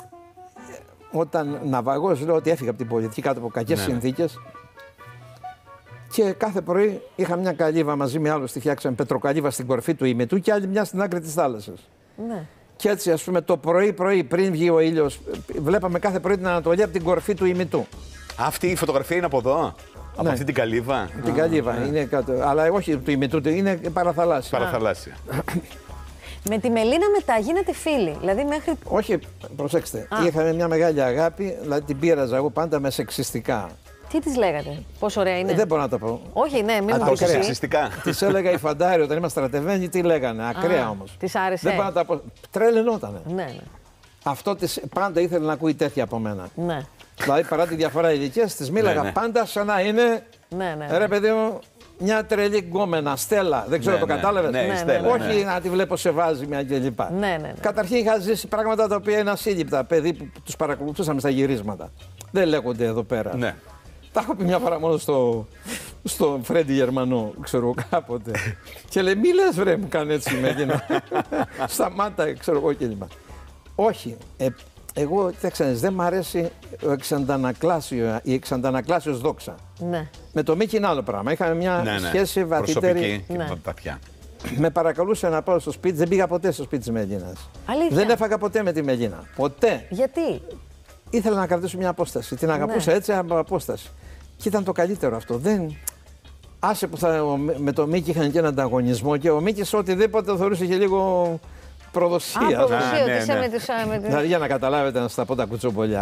όταν ναυαγός λέω ότι έφυγα από την πολιτική κάτω από κακές συνθήκες και κάθε πρωί είχα μια καλύβα μαζί με άλλους, τη φτιάξαμε πετροκαλύβα στην κορφή του ημιτού και άλλη μια στην άκρη της θάλασσας. Ναι. Και έτσι, ας πούμε, το πρωί πριν βγει ο ήλιος, βλέπαμε κάθε πρωί την Ανατολή από την κορφή του ημιτού. Αυτή η φωτογραφία είναι από εδώ, από αυτή την καλύβα. Την καλύβα, είναι κάτω. Αλλά όχι του ημιτού, είναι παραθαλάσσια. Παραθαλάσσια. Με τη Μελίνα μετά γίνατε φίλοι, δηλαδή μέχρι... Όχι, προσέξτε, είχαμε μια μεγάλη αγάπη, δηλαδή την πείραζα εγώ πάντα με σεξιστικά. Τι της λέγατε, πόσο ωραία είναι. Δεν μπορώ να τα πω. Όχι, ναι, μην μου πεις σεξιστικά. Της έλεγα η Φαντάρη όταν είμαστε στρατευμένοι, τι λέγανε, ακραία όμως. Της άρεσε. Δεν μπορώ να τα πω. Τρελαινότανε. Ναι. Αυτό της πάντα ήθελε να ακούει τέτοια από μένα. Ναι. Δηλαδή παρά τη διαφορά ηλικίας, της μίλαγα πάντα σαν να είναι. Ρε παιδί μου, μια τρελή γκόμενα, Στέλλα. Δεν ξέρω, το κατάλαβες. Όχι να τη βλέπω σε βάζιμια κλπ. Καταρχήν είχα ζήσει πράγματα τα οποία είναι ασύλληπτα. Παιδί που τους παρακολουθούσαμε στα γυρίσματα. Δεν λέγονται εδώ πέρα. Ναι. Τα έχω πει μια φορά μόνο στο Φρέντι Γερμανό, ξέρω κάποτε. Και λέει, μη λες βρε, μου κάνει έτσι με εκείνα. Σταμάτα, ξέρω εγώ κλπ. Όχι. Εγώ, δεν μ' αρέσει η εξαντανακλάσιος δόξα. Ναι. Με το Μίκη είναι άλλο πράγμα. Είχαμε μια σχέση βαθύτερη. Βαθιά. Με παρακαλούσε να πάω στο σπίτι, δεν πήγα ποτέ στο σπίτι της Μελίνας. Δεν έφαγα ποτέ με τη Μελίνα. Ποτέ. Γιατί? Ήθελα να κρατήσω μια απόσταση. Την αγαπούσα έτσι από απόσταση. Και ήταν το καλύτερο αυτό. Δεν... Άσε που με το Μίκη είχαν και έναν ανταγωνισμό και ο Μίκης οτιδήποτε το θεωρούσε και λίγο προδοσία. Δηλαδή για να καταλάβετε, να σας τα πω τα κουτσομπολιά.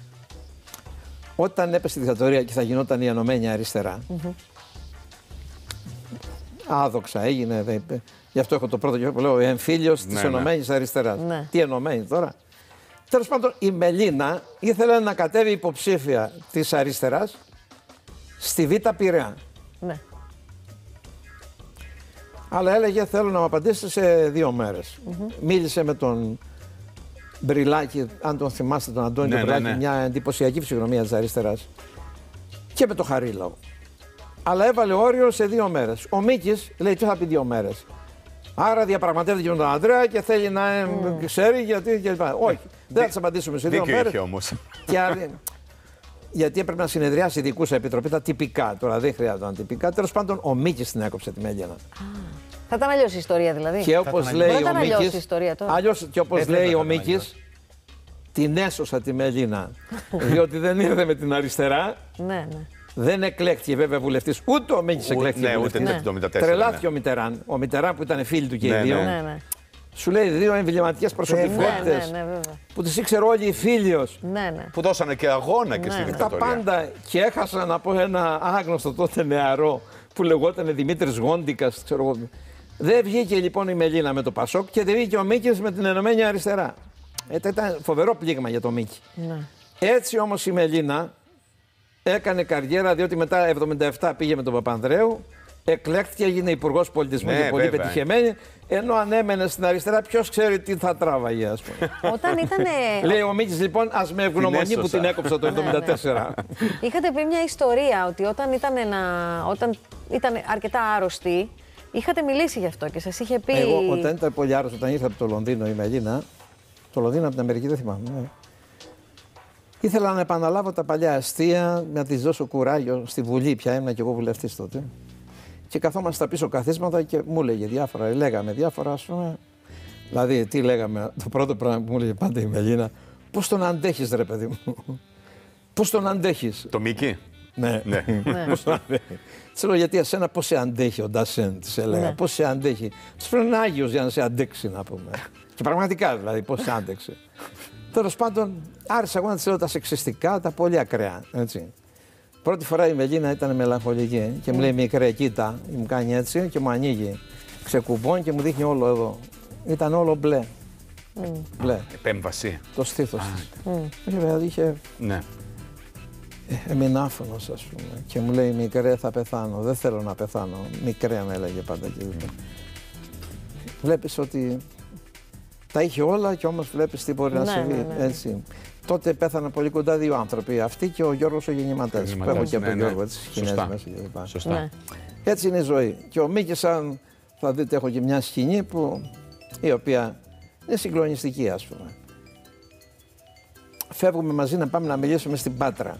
Όταν έπεσε η δικτατορία και θα γινόταν η Ενωμένη Αριστερά, άδοξα έγινε. Γι' αυτό έχω το πρώτο και λέω εμφύλιος της Ενωμένης Αριστεράς. Τι ενωμένη τώρα. Τέλος πάντων, η Μελίνα ήθελε να κατέβει υποψήφια της αριστεράς στη Β' Πειραιά. Ναι. Αλλά έλεγε, θέλω να μου απαντήσετε σε 2 μέρες. Μίλησε με τον Μπριλάκη, αν τον θυμάστε, τον Αντώνη Μπριλάκη, μια εντυπωσιακή φυσιογνωμία της αριστεράς. Και με τον Χαρίλαο. Αλλά έβαλε όριο σε 2 μέρες. Ο Μίκης λέει, τι θα πει 2 μέρες. Άρα διαπραγματεύτηκε με τον Ανδρέα και θέλει να ξέρει γιατί κλπ. Όχι, δεν θα τις απαντήσουμε σε 2 μέρες. Δίκιο είχε όμως. Γιατί έπρεπε να συνεδριάσει ειδικούς επιτροπή, τα τυπικά. Τώρα δεν χρειάζονταν τυπικά. Τέλος πάντων, ο Μίκης την έκοψε τη Μελίνα. Θα ήταν αλλιώς η ιστορία δηλαδή. Και όπως λέει ο Μίκης. Αλλιώς και όπως λέει ο Μίκης, την έσωσα τη Μελίνα. Διότι δεν ήρθε με την αριστερά. Ναι. Δεν εκλέχθηκε βέβαια βουλευτής, ούτε ο Μίκης εκλέχθηκε βουλευτής. Τρελάθηκε ο Μιτεράν. Ο Μιτεράν που ήταν φίλοι του και οι δύο. Σου λέει 2 εμβληματικές προσωπικότητες που τις ήξερε όλοι οι φίλιος. Που δώσανε και αγώνα και στη δικτατορία. Τα πάντα και έχασαν από ένα άγνωστο τότε νεαρό που λεγόταν Δημήτρης Γόντικας. Δεν βγήκε λοιπόν η Μελίνα με το Πασόκ και δεν βγήκε ο Μίκης με την Ενωμένη Αριστερά. Ήταν φοβερό πλήγμα για το Μίκη. Έτσι όμως η Μελίνα έκανε καριέρα, διότι μετά 1977 πήγε με τον Παπανδρέου, εκλέχθηκε, έγινε υπουργός πολιτισμού και πολύ πετυχημένη, ενώ αν έμενε στην αριστερά, ποιος ξέρει τι θα τράβαγε, ας πούμε. Όταν ήτανε... Λέει ο Μίκης, λοιπόν, ας με ευγνωμονεί που την έκοψα το 1974. Είχατε πει μια ιστορία ότι όταν ήταν αρκετά άρρωστοι, είχατε μιλήσει γι' αυτό και σας είχε πει... Εγώ όταν ήταν πολύ άρρωστο, όταν ήρθα από το Λονδίνο η Μελίνα, Το Λονδίνο από την Αμερική, δεν θυμάμαι. Ήθελα να επαναλάβω τα παλιά αστεία, να της δώσω κουράγιο στη Βουλή, πια ήμουν και εγώ βουλευτής τότε. Και καθόμαστε στα πίσω καθίσματα και μου έλεγε διάφορα, λέγαμε διάφορα, ας πούμε. Δηλαδή, τι λέγαμε, το πρώτο πράγμα που μου έλεγε πάντα η Μελίνα, πώς τον αντέχεις, ρε παιδί μου. Πώς τον αντέχεις. Το Μίκη. Ναι. Πώς τον αντέχεις. Της λέω, γιατί εσένα πώς σε αντέχει ο Ντασέν, της έλεγα. Πώς σε αντέχει. Της φέρνει ένα Άγιος για να σε αντέξει, να πούμε. Και πραγματικά δηλαδή, πώς σε άντεξε. Τέλος πάντων, άρχισα εγώ να της λέω τα σεξιστικά, τα πολύ ακραία. Έτσι. Πρώτη φορά η Μελίνα ήταν μελαγχολική και μου λέει μικρέ, κοίτα, μου κάνει έτσι και μου ανοίγει. Ξεκουμπώνει και μου δείχνει όλο εδώ. Ήταν όλο μπλε. Μπλε. Επέμβαση. Το στήθος της. Δηλαδή είχε... Ναι. Έμεινε άφωνος, ας πούμε. Και μου λέει μικρέ, θα πεθάνω. Δεν θέλω να πεθάνω. Μικρέ με έλεγε πάντα. Βλέπεις ότι τα είχε όλα και όμως βλέπεις τι μπορεί να συμβεί. Έτσι. Τότε πέθαναν πολύ κοντά δύο άνθρωποι. Αυτοί και ο Γιώργος ο Γεννηματές. Που έχω και από τον Γιώργο, έτσι, σκηνές μέσα κλπ. Σωστά. Έτσι είναι η ζωή. Και ο Μίκης, αν θα δείτε, έχω και μια σκηνή η οποία είναι συγκλονιστική, ας πούμε. Φεύγουμε μαζί να πάμε να μιλήσουμε στην Πάτρα.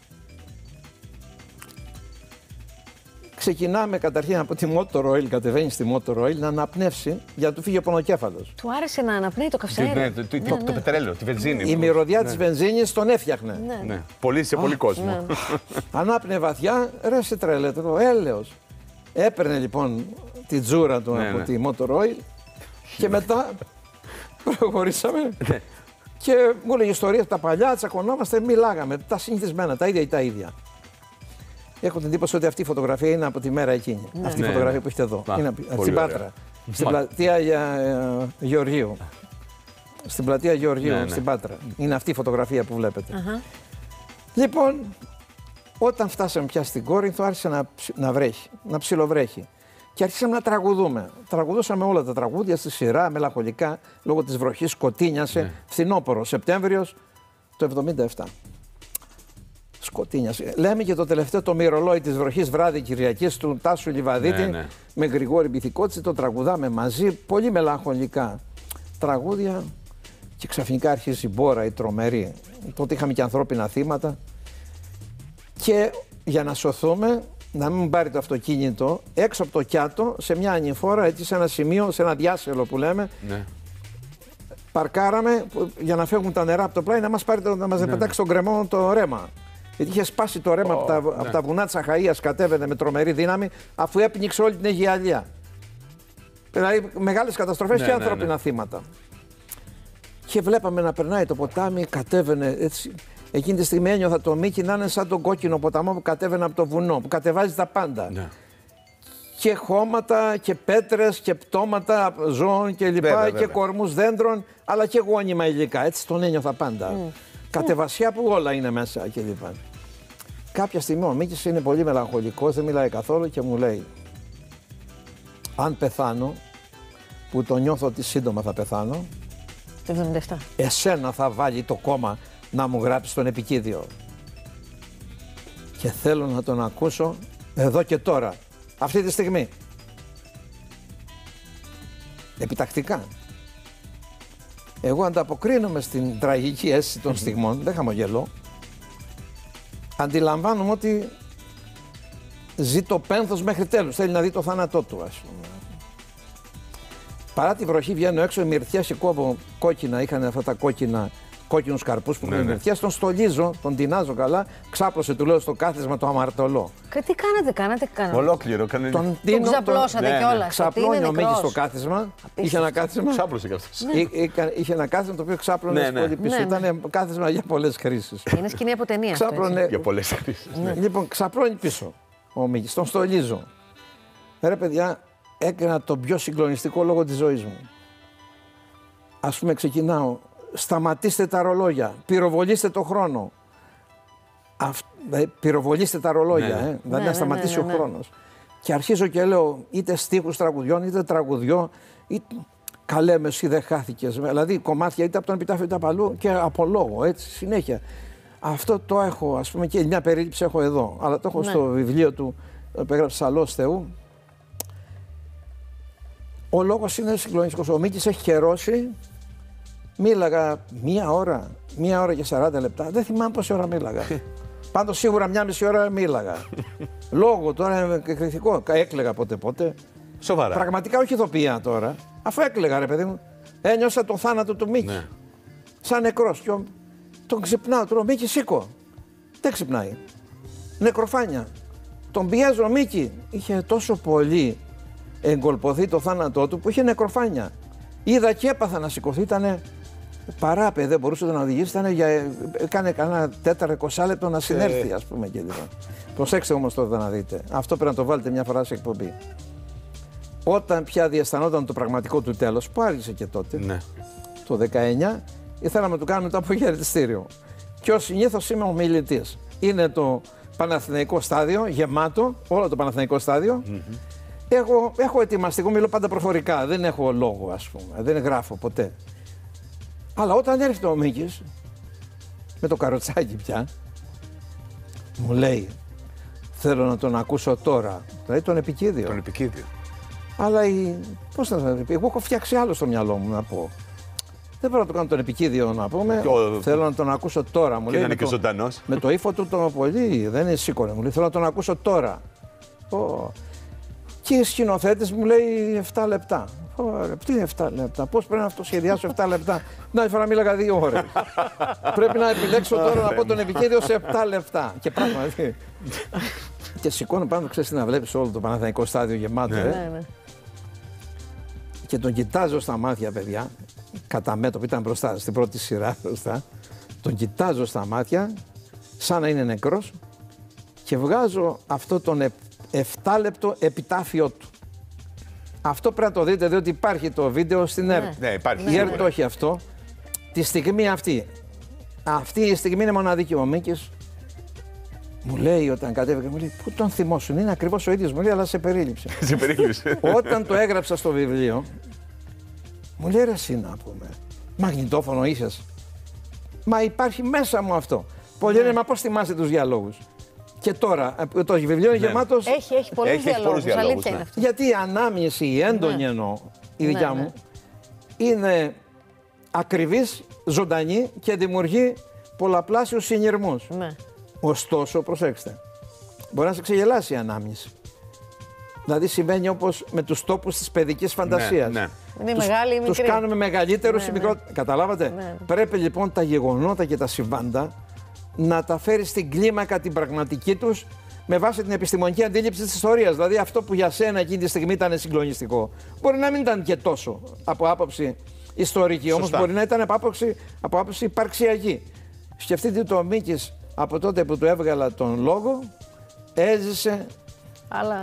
Ξεκινάμε καταρχήν από τη Motor Oil, κατεβαίνει στη Motor Oil να αναπνεύσει για να του φύγει ο πονοκέφαλος. Του άρεσε να αναπνέει το καυσαέριο. Το πετρέλαιο, τη βενζίνη. Η μυρωδιά της βενζίνης τον έφτιαχνε. Ναι. Πολύ σε πολύ κόσμο. Ανάπνε βαθιά, ρε σε τρελέτο, έλεος. Έπαιρνε λοιπόν τη τζούρα του από τη Motor Oil και μετά προχωρήσαμε. Και μου έλεγε ιστορίες τα παλιά, τσακωνόμαστε, μιλάγαμε, τα συνηθισμένα, τα ίδια ή τα ίδια. Έχω την εντύπωση ότι αυτή η φωτογραφία είναι από τη μέρα εκείνη. Αυτή η φωτογραφία που έχετε εδώ. Είναι από την Πάτρα. Στην πλατεία Γεωργίου. Στην πλατεία Γεωργίου, στην Πάτρα. Είναι αυτή η φωτογραφία που βλέπετε. Λοιπόν, όταν φτάσαμε πια στην Κόρινθο, άρχισε να βρέχει, να ψιλοβρέχει. Και αρχίσαμε να τραγουδούμε. Τραγουδούσαμε όλα τα τραγούδια στη σειρά, μελαγχολικά, λόγω της βροχής, σκοτίνιασε. Φθινόπωρο, Σεπτέμβριος το 1977. Σκοτίνιασε. Λέμε και το τελευταίο το μυρολόι της βροχής βράδυ Κυριακής του Τάσου Λιβαδίτη με Γρηγόρη Μπιθικότση. Το τραγουδάμε μαζί, πολύ μελαγχολικά τραγούδια. Και ξαφνικά αρχίζει η μπόρα, η τρομερή. Τότε είχαμε και ανθρώπινα θύματα. Και για να σωθούμε, να μην πάρει το αυτοκίνητο, έξω από το Κιάτο, σε μια ανηφόρα, έτσι σε ένα σημείο, σε ένα διάσελο που λέμε. Παρκάραμε για να φεύγουν τα νερά από το πλάι, να μας πάρει να μας πετάξει στον κρεμό το ρέμα. Γιατί είχε σπάσει το ρέμα από τα βουνά της Αχαΐας, κατέβαινε με τρομερή δύναμη, αφού έπνιξε όλη την Αιγιαλία. Δηλαδή μεγάλες καταστροφές και ανθρώπινα θύματα. Και βλέπαμε να περνάει το ποτάμι, κατέβαινε έτσι. Εκείνη τη στιγμή ένιωθα το Μίκη να είναι σαν τον κόκκινο ποταμό που κατέβαινε από το βουνό, που κατεβάζει τα πάντα. Και χώματα και πέτρες και πτώματα ζώων και λοιπά και κορμούς δέντρων, αλλά και γόνιμα υλικά. Έτσι τον ένιωθα πάντα. Κατεβασιά που όλα είναι μέσα και λοιπά. Κάποια στιγμή ο Μίκης είναι πολύ μελαγχολικός, δεν μιλάει καθόλου και μου λέει αν πεθάνω, που το νιώθω ότι σύντομα θα πεθάνω, το 77. Εσένα θα βάλει το κόμμα να μου γράψει τον επικίδιο. Και θέλω να τον ακούσω εδώ και τώρα, αυτή τη στιγμή. Επιτακτικά. Εγώ ανταποκρίνομαι στην τραγική αίσθηση των στιγμών, δεν χαμογελώ. Αντιλαμβάνομαι ότι ζει το πένθος μέχρι τέλους, θέλει να δει το θάνατό του, ας πούμε. Παρά τη βροχή βγαίνω έξω, οι μυρτιές και κόβω κόκκινα, είχαν αυτά τα κόκκινους καρπούς που έχουν μυρτιές, τον στολίζω, τον τεινάζω καλά, ξάπλωσε του λέω στο κάθισμα το αμαρτωλό. Και τι κάνατε. Ολόκληρο, τον ξαπλώσατε κιόλας. Ξαπλώνει ο Μίκης στο κάθισμα, είχε ένα κάθισμα. Ξάπλωσε κι αυτός. Είχε ένα κάθισμα το οποίο ξάπλωνε πολύ πίσω. Ήταν κάθισμα για πολλές χρήσεις. Είναι σκηνή από ταινία. Για πολλές χρήσεις. Λοιπόν, ξαπλώνει πίσω ο Μίκης, τον στολίζω. Ρε παιδιά, έκανα τον πιο συγκλονιστικό λόγο της ζωής μου. Ας πούμε, ξεκινάω. Σταματήστε τα ρολόγια. Πυροβολήστε το χρόνο. Πυροβολήστε τα ρολόγια. Δηλαδή να σταματήσει ο χρόνος. Και αρχίζω και λέω είτε στίχους τραγουδιών, είτε τραγουδιό. Καλέ με εσύ δεν χάθηκες. Δηλαδή κομμάτια είτε από τον επιτάφιο είτε από αλλού και από λόγο. Έτσι συνέχεια. Αυτό το έχω, ας πούμε, και μια περίληψη έχω εδώ. Αλλά το έχω στο βιβλίο του που έγραψε Σαλός Θεού. Ο λόγος είναι συγκλονιστικός. Ο Μίκης έχει χαιρώσει Μίλαγα 1 ώρα και 40 λεπτά. Δεν θυμάμαι πόση ώρα μίλαγα. Πάντως σίγουρα 1,5 ώρα μίλαγα. Λόγο τώρα είναι εκρηκτικό. Έκλαιγα πότε. Σοβαρά. Πραγματικά όχι ηθοποιία τώρα. Αφού έκλαιγα, ρε παιδί μου, ένιωσα το θάνατο του Μίκη. Ναι. Σαν νεκρός. Τον ξυπνάω, του λέω Μίκη, σήκω. Δεν ξυπνάει. Νεκροφάνια. Τον πιέζω, Μίκη. Είχε τόσο πολύ εγκολποθεί το θάνατό του που είχε νεκροφάνια. Είδα και έπαθα να σηκωθεί, ήταν παράπε, δεν μπορούσε να οδηγήσει, έκανε κανένα 4-20 λεπτό να συνέλθει, ας πούμε, και λοιπόν. Προσέξτε όμως τώρα να δείτε. Αυτό πρέπει να το βάλετε μια φορά σε εκπομπή. Όταν πια διαισθανόταν το πραγματικό του τέλος, που άργησε και τότε, ναι. Το 19, ήθελαμε να του κάνουμε το αποχαιρετιστήριο. Και ως συνήθως είμαι ομιλητής. Είναι το Παναθηναϊκό στάδιο, γεμάτο, όλο το Παναθηναϊκό στάδιο. Έχω ετοιμαστεί, εγώ μιλώ πάντα προφορικά, δεν έχω λόγο, ας πούμε, δεν γράφω ποτέ. Αλλά όταν έρχεται ο Μίκης, με το καροτσάκι πια, μου λέει, θέλω να τον ακούσω τώρα, δηλαδή τον επικίδιο. Τον επικίδιο. Αλλά πώς θα το πει, εγώ έχω φτιάξει άλλο στο μυαλό μου να πω. Δεν πρέπει να το κάνω τον επικίδιο να πούμε, θέλω να τον ακούσω τώρα. Μου λέει, είναι και ζωντανός. Με το ύφο του το πολύ, δεν είναι σήκωνε, μου λέει, θέλω να τον ακούσω τώρα. Και η σκηνοθέτης μου λέει 7 λεπτά. Τι είναι 7 λεπτά, πώς πρέπει να το σχεδιάσω 7 λεπτά. Να φορά μίλαγα 2 ώρες. Πρέπει να επιλέξω τώρα να πω τον επικίδιο σε 7 λεπτά. Και πράγματι. Και σηκώνω πάνω, ξέρεις να βλέπεις όλο το Παναθηναϊκό στάδιο γεμάτο. Ναι. Και τον κοιτάζω στα μάτια, παιδιά, κατά μέτωπο, ήταν μπροστά, στην πρώτη σειρά μπροστά. Τον κοιτάζω στα μάτια, σαν να είναι νεκρός, και βγάζω αυτό τον 7 λεπτό επιτάφιο του. Αυτό πρέπει να το δείτε, διότι υπάρχει το βίντεο στην ΕΡΤ. Ναι, υπάρχει. Η ΕΡΤ το έχει αυτό. Τη στιγμή αυτή. Αυτή η στιγμή είναι μοναδική. Ο Μίκης μου λέει όταν κατέβηκε, μου λέει, πού τον θυμόσουν, είναι ακριβώς ο ίδιος, μου λέει, αλλά σε περίληψε. Σε περίληψε. Όταν το έγραψα στο βιβλίο, μου λέει, ρε εσύ να πούμε, μαγνητόφωνο είσες. Μα υπάρχει μέσα μου αυτό. Πολλοί λένε, μα πώς θυμάσαι τους διαλόγους. Και τώρα, το βιβλίο είναι γεμάτο. Έχει πολλούς διαλόγους, αλήθεια είναι αυτό. Γιατί η ανάμνηση, η έντονη εννοώ, η δικιά μου, είναι ακριβής, ζωντανή και δημιουργεί πολλαπλάσιους συνειρμούς. Ναι. Ωστόσο, προσέξτε, μπορεί να σε ξεγελάσει η ανάμνηση. Δηλαδή σημαίνει όπως με τους τόπους της παιδικής φαντασίας. Ναι. Είναι μεγάλη ή μικρή. Τους κάνουμε μεγαλύτερους ή μικρότερους. Καταλάβατε. Ναι. Πρέπει λοιπόν τα γεγονότα και τα συμβάντα να τα φέρει στην κλίμακα την πραγματική τους με βάση την επιστημονική αντίληψη της ιστορίας. Δηλαδή αυτό που για σένα εκείνη τη στιγμή ήταν συγκλονιστικό, μπορεί να μην ήταν και τόσο από άποψη ιστορική, όμως μπορεί να ήταν από άποψη υπαρξιακή. Σκεφτείτε το Μίκης από τότε που του έβγαλα τον λόγο, έζησε άλλα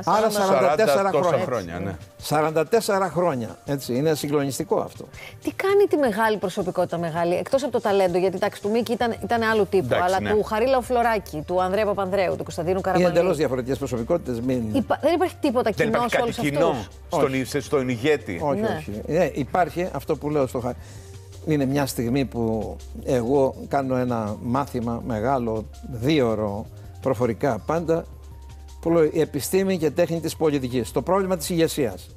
44 χρόνια. Ναι. 44 χρόνια. Έτσι, είναι συγκλονιστικό αυτό. Τι κάνει τη μεγάλη προσωπικότητα μεγάλη, εκτός από το ταλέντο, γιατί εντάξει, του Μίκη ήταν άλλου τύπου, εντάξει, αλλά ναι. Του Χαρίλαου Φλωράκη, του Ανδρέα Παπανδρέου, του Κωνσταντίνου Καραμανλή. Είναι εντελώς διαφορετικές προσωπικότητες. Δεν υπάρχει τίποτα κοινό σε όλους αυτούς. Στον ηγέτη. Όχι, ναι. Όχι. Υπάρχει αυτό που λέω στο Χαρίλαου. Είναι μια στιγμή που εγώ κάνω ένα μάθημα μεγάλο, 2ωρο, προφορικά πάντα, που λέω η επιστήμη και τέχνη της πολιτικής, το πρόβλημα της ηγεσίας.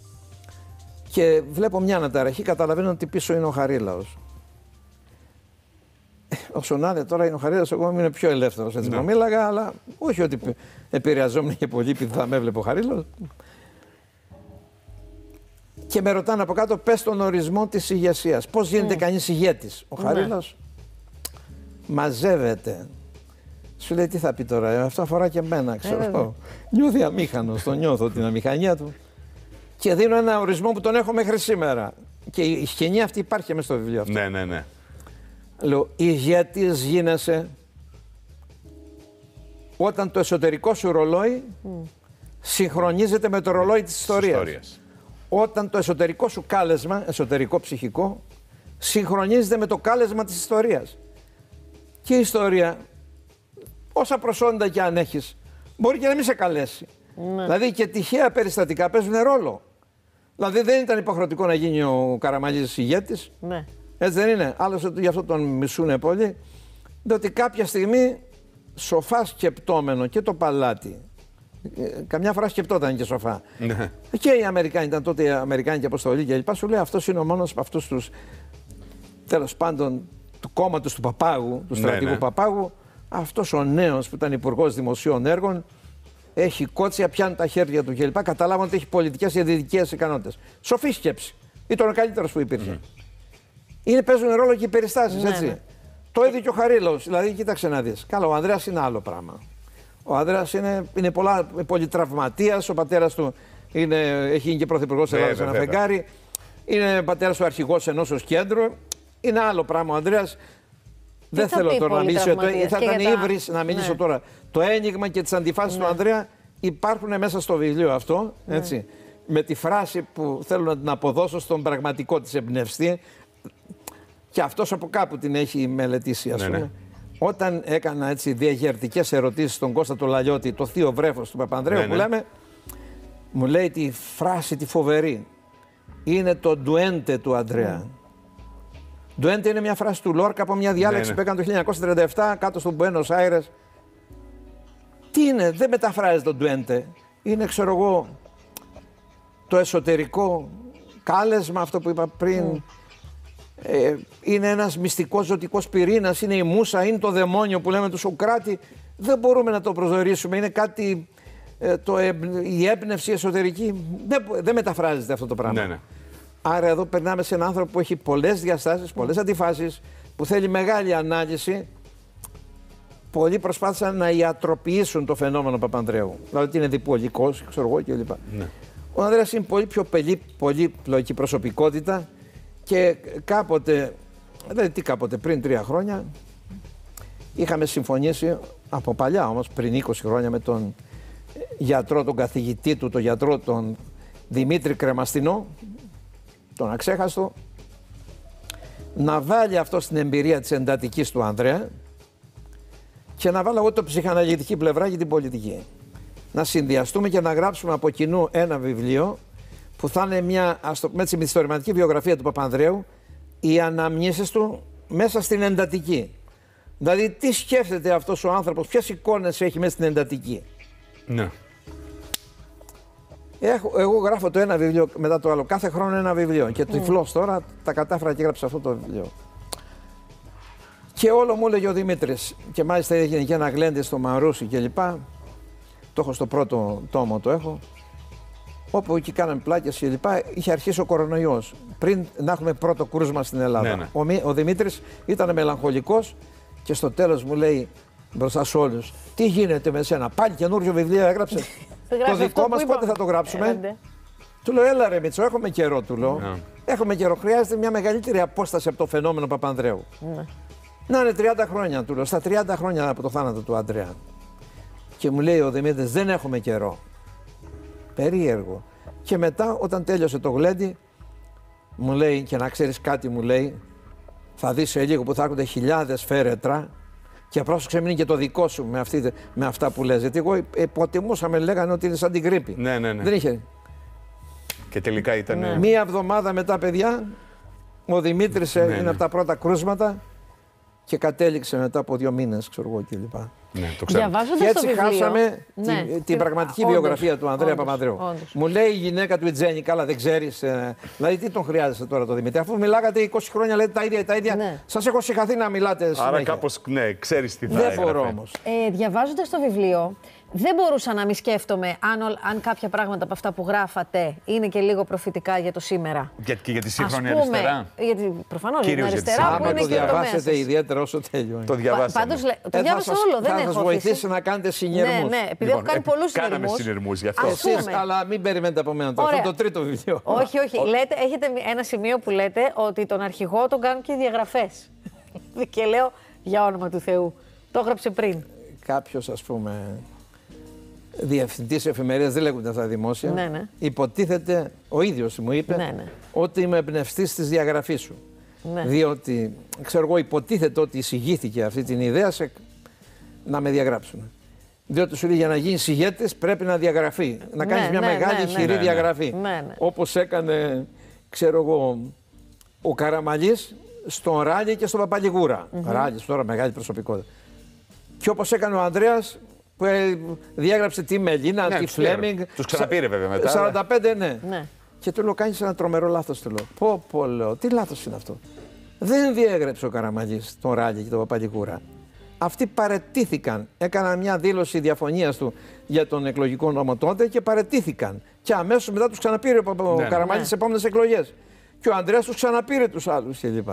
Και βλέπω μια αναταραχή, καταλαβαίνω ότι πίσω είναι ο Χαρίλαος. Όσο να είναι τώρα είναι ο Χαρίλαος, εγώ είμαι πιο ελεύθερος, έτσι μου μίλαγα, αλλά όχι ότι επηρεαζόμουν και πολύ, επειδή θα με έβλεπε ο Χαρίλαος. Και με ρωτάνε από κάτω, πες τον ορισμό της ηγεσίας. Πώς γίνεται κανείς ηγέτης. Ο Χαρίλαος μαζεύεται. Σου λέει τι θα πει τώρα, αυτό αφορά και εμένα, ξέρω. Νιώθει αμήχανος, το νιώθω την αμηχανία του. Και δίνω ένα ορισμό που τον έχω μέχρι σήμερα. Και η σκηνή αυτή υπάρχει μέσα στο βιβλίο αυτό. Ναι. Λέω, ηγέτης γίνεσαι όταν το εσωτερικό σου ρολόι συγχρονίζεται με το ρολόι της ιστορίας. Όταν το εσωτερικό σου κάλεσμα, εσωτερικό ψυχικό, συγχρονίζεται με το κάλεσμα της ιστορίας. Και η ιστορία, όσα προσόντα και αν έχεις, μπορεί και να μην σε καλέσει. Ναι. Δηλαδή και τυχαία περιστατικά παίζουν ρόλο. Δηλαδή δεν ήταν υποχρεωτικό να γίνει ο Καραμανλής ηγέτης. Ναι. Έτσι δεν είναι. Άλλωστε γι' αυτό τον μισούνε πολύ. Διότι κάποια στιγμή σοφά σκεπτόμενο και το παλάτι. Καμιά φορά σκεπτόταν και σοφά. Ναι. Και οι Αμερικάνοι, ήταν τότε η Αμερικάνικη αποστολή και λοιπά. Σου λέει αυτός είναι ο μόνος από αυτούς τους τέλος πάντων του κόμματος του Παπάγου, του στρατηγού Παπάγου, αυτός ο νέος που ήταν υπουργός δημοσίων έργων, έχει κότσια, πιάνει τα χέρια του κλπ. Καταλάβαν ότι έχει πολιτικές και δυτικές ικανότητες. Σοφή σκέψη. Ήταν ο καλύτερος που υπήρχε. Παίζουν ρόλο και οι περιστάσεις, έτσι. Το ίδιο και ο Χαρίλαος. Δηλαδή, κοίταξε να δεις. Καλά, ο Ανδρέας είναι άλλο πράγμα. Ο Ανδρέας είναι πολύ τραυματίας. Ο πατέρας του έχει γίνει και πρωθυπουργός της Ελλάδας, ένα φεγγάρι. Είναι πατέρας του αρχηγός ενός κέντρου. Είναι άλλο πράγμα. Ο Ανδρέας. Δεν θέλω τώρα να μιλήσω. Θα ήταν ύβρις να μιλήσω τώρα. Το ένιγμα και τις αντιφάσεις του Ανδρέα υπάρχουν μέσα στο βιβλίο αυτό. Έτσι, με τη φράση που θέλω να την αποδώσω στον πραγματικό της εμπνευστή. Και αυτός από κάπου την έχει μελετήσει, ας πούμε. Όταν έκανα έτσι διαγερτικές ερωτήσεις στον Κώστα το Λαλιώτη, το θείο βρέφος του Παπανδρέου, που λέμε, μου λέει τη φράση τη φοβερή. Είναι το ντουέντε του Ανδρέα. Ντουέντε είναι μια φράση του Λόρκα από μια διάλεξη που έκανε το 1937 κάτω στον Μπουένος Άιρες. Τι είναι, δεν μεταφράζει το ντουέντε. Είναι, ξέρω εγώ, το εσωτερικό κάλεσμα, αυτό που είπα πριν. Είναι ένας μυστικός ζωτικός πυρήνας, είναι η μούσα, είναι το δαιμόνιο που λέμε του Σοκράτη. Δεν μπορούμε να το προσδιορίσουμε, είναι κάτι, η έμπνευση εσωτερική. Δεν μεταφράζεται αυτό το πράγμα. Άρα εδώ περνάμε σε έναν άνθρωπο που έχει πολλές διαστάσεις, πολλές αντιφάσεις, που θέλει μεγάλη ανάλυση. Πολλοί προσπάθησαν να ιατροποιήσουν το φαινόμενο Παπανδρέου. Δηλαδή ότι είναι διπολικός, ξέρω εγώ κλπ. Ο Ανδρέας είναι πολύ πιο πολύπλοκη προσωπικότητα. Και κάποτε, δηλαδή τι κάποτε, πριν 3 χρόνια, είχαμε συμφωνήσει, από παλιά όμως, πριν 20 χρόνια, με τον γιατρό, τον καθηγητή του, τον γιατρό τον Δημήτρη Κρεμαστινό, τον αξέχαστο, να βάλει αυτό στην εμπειρία της εντατικής του Ανδρέα και να βάλω εγώ το ψυχαναλυτική πλευρά για την πολιτική. Να συνδυαστούμε και να γράψουμε από κοινού ένα βιβλίο που θα είναι μια, ας το πούμε έτσι, μυθιστορηματική βιογραφία του Παπανδρέου, οι αναμνήσεις του μέσα στην εντατική. Δηλαδή, τι σκέφτεται αυτός ο άνθρωπος, ποιες εικόνες έχει μέσα στην εντατική. Ναι. Εγώ γράφω το ένα βιβλίο μετά το άλλο, κάθε χρόνο ένα βιβλίο. Και τυφλός τώρα τα κατάφερα και έγραψα αυτό το βιβλίο. Και όλο μου έλεγε ο Δημήτρης, και μάλιστα έγινε και ένα γλέντι στο Μαρούσι κλπ. Το έχω στο πρώτο τόμο, το έχω. Όπου εκεί κάναμε πλάκες κλπ. Είχε αρχίσει ο κορονοϊός. Πριν να έχουμε πρώτο κρούσμα στην Ελλάδα. Ο Δημήτρης ήταν μελαγχολικός και στο τέλος μου λέει μπροστά σε όλους: τι γίνεται με σένα, πάλι καινούριο βιβλίο έγραψες? Το δικό μας πότε θα το γράψουμε? Του λέω: έλα ρε Μητσό, έχουμε καιρό, του λέω. Έχουμε καιρό. Χρειάζεται μια μεγαλύτερη απόσταση από το φαινόμενο Παπανδρέου. Να είναι 30 χρόνια, του λέω, στα 30 χρόνια από το θάνατο του Ανδρέα. Και μου λέει ο Δημήτρης: δεν έχουμε καιρό. Περίεργο. Και μετά, όταν τέλειωσε το γλέντι, μου λέει: και να ξέρεις κάτι, μου λέει, θα δεις σε λίγο που θα έρχονται χιλιάδες φέρετρα και πρόσεξε, μην είναι και το δικό σου με αυτά που λες. Γιατί εγώ υποτιμούσαμε, λέγανε ότι είναι σαν την γρίπη. Ναι. Δεν είχε. Και τελικά ήταν. Μία εβδομάδα μετά, παιδιά, ο Δημήτρης είναι από τα πρώτα κρούσματα και κατέληξε μετά από 2 μήνες, ξέρω εγώ κλπ. Ναι, το ξέρω. Και έτσι χάσαμε την πραγματική βιογραφία του Ανδρέα Παπανδρέου. Μου λέει η γυναίκα του η Τζέννη: καλά, δεν ξέρεις. Δηλαδή, τι τον χρειάζεσαι τώρα το Δημήτρη, αφού μιλάγατε 20 χρόνια, λέτε τα ίδια. Ναι. Σας έχω συγχαθεί να μιλάτε συνέχεια. Άρα, κάπως, ναι, ξέρεις τι θα έγραφε. Δεν μπορώ όμως. Διαβάζοντας το βιβλίο, δεν μπορούσα να μην σκέφτομαι αν κάποια πράγματα από αυτά που γράφατε είναι και λίγο προφητικά για το σήμερα. Και για τη σύγχρονη αριστερά. Γιατί προφανώς για την αριστερά που είναι το και το διαβάσετε ιδιαίτερα όσο τέλειω. Το διαβάσαμε. Πάντως, το διάβασα όλο, δεν έχω. Θα σας βοηθήσει να κάνετε συνειρμούς. Ναι, επειδή έχω κάνει πολλούς συνειρμούς. Κάναμε συνειρμούς γι' αυτό. Εσείς, αλλά μην περιμένετε από μένα τώρα. Αυτό είναι το τρίτο βιβλίο. Όχι. Έχετε ένα σημείο που λέτε ότι τον αρχηγό τον κάνουν και οι διαγραφές. Και λέω, για όνομα του Θεού, το έγραψε πριν. Κάποιος, ας πούμε, διευθυντής εφημερίδας, δεν λέγονται αυτά δημόσια, υποτίθεται, ο ίδιος μου είπε, ότι είμαι εμπνευστής της διαγραφής σου. Διότι, ξέρω εγώ, υποτίθεται ότι εισηγήθηκε αυτή την ιδέα να με διαγράψουν. Διότι σου λέει, για να γίνεις ηγέτης πρέπει να διαγραφεί, να κάνεις μια μεγάλη χειρή διαγραφή. Όπως έκανε, ξέρω εγώ, ο Καραμαλής στον Ράλη και στον Παπαλιγούρα. Ράλης τώρα μεγάλη προσωπικότητα. Και όπως έκανε ο Ανδρέας, που διάγραψε τη Μελίνα, τη Φλέμινγκ. Τους ξαναπήρε βέβαια μετά. 45, ναι. Και του λέω: κάνεις ένα τρομερό λάθος, του λέω. Πω, λέω, τι λάθος είναι αυτό? Δεν διέγραψε ο Καραμανλής τον Ράλη και τον Παπαλικούρα. Αυτοί παραιτήθηκαν. Έκαναν μια δήλωση διαφωνίας του για τον εκλογικό νόμο τότε και παραιτήθηκαν. Και αμέσως μετά τους ξαναπήρε ο Καραμανλής στις επόμενες εκλογές. Και ο Ανδρέας τους ξαναπήρε τους άλλους κλπ.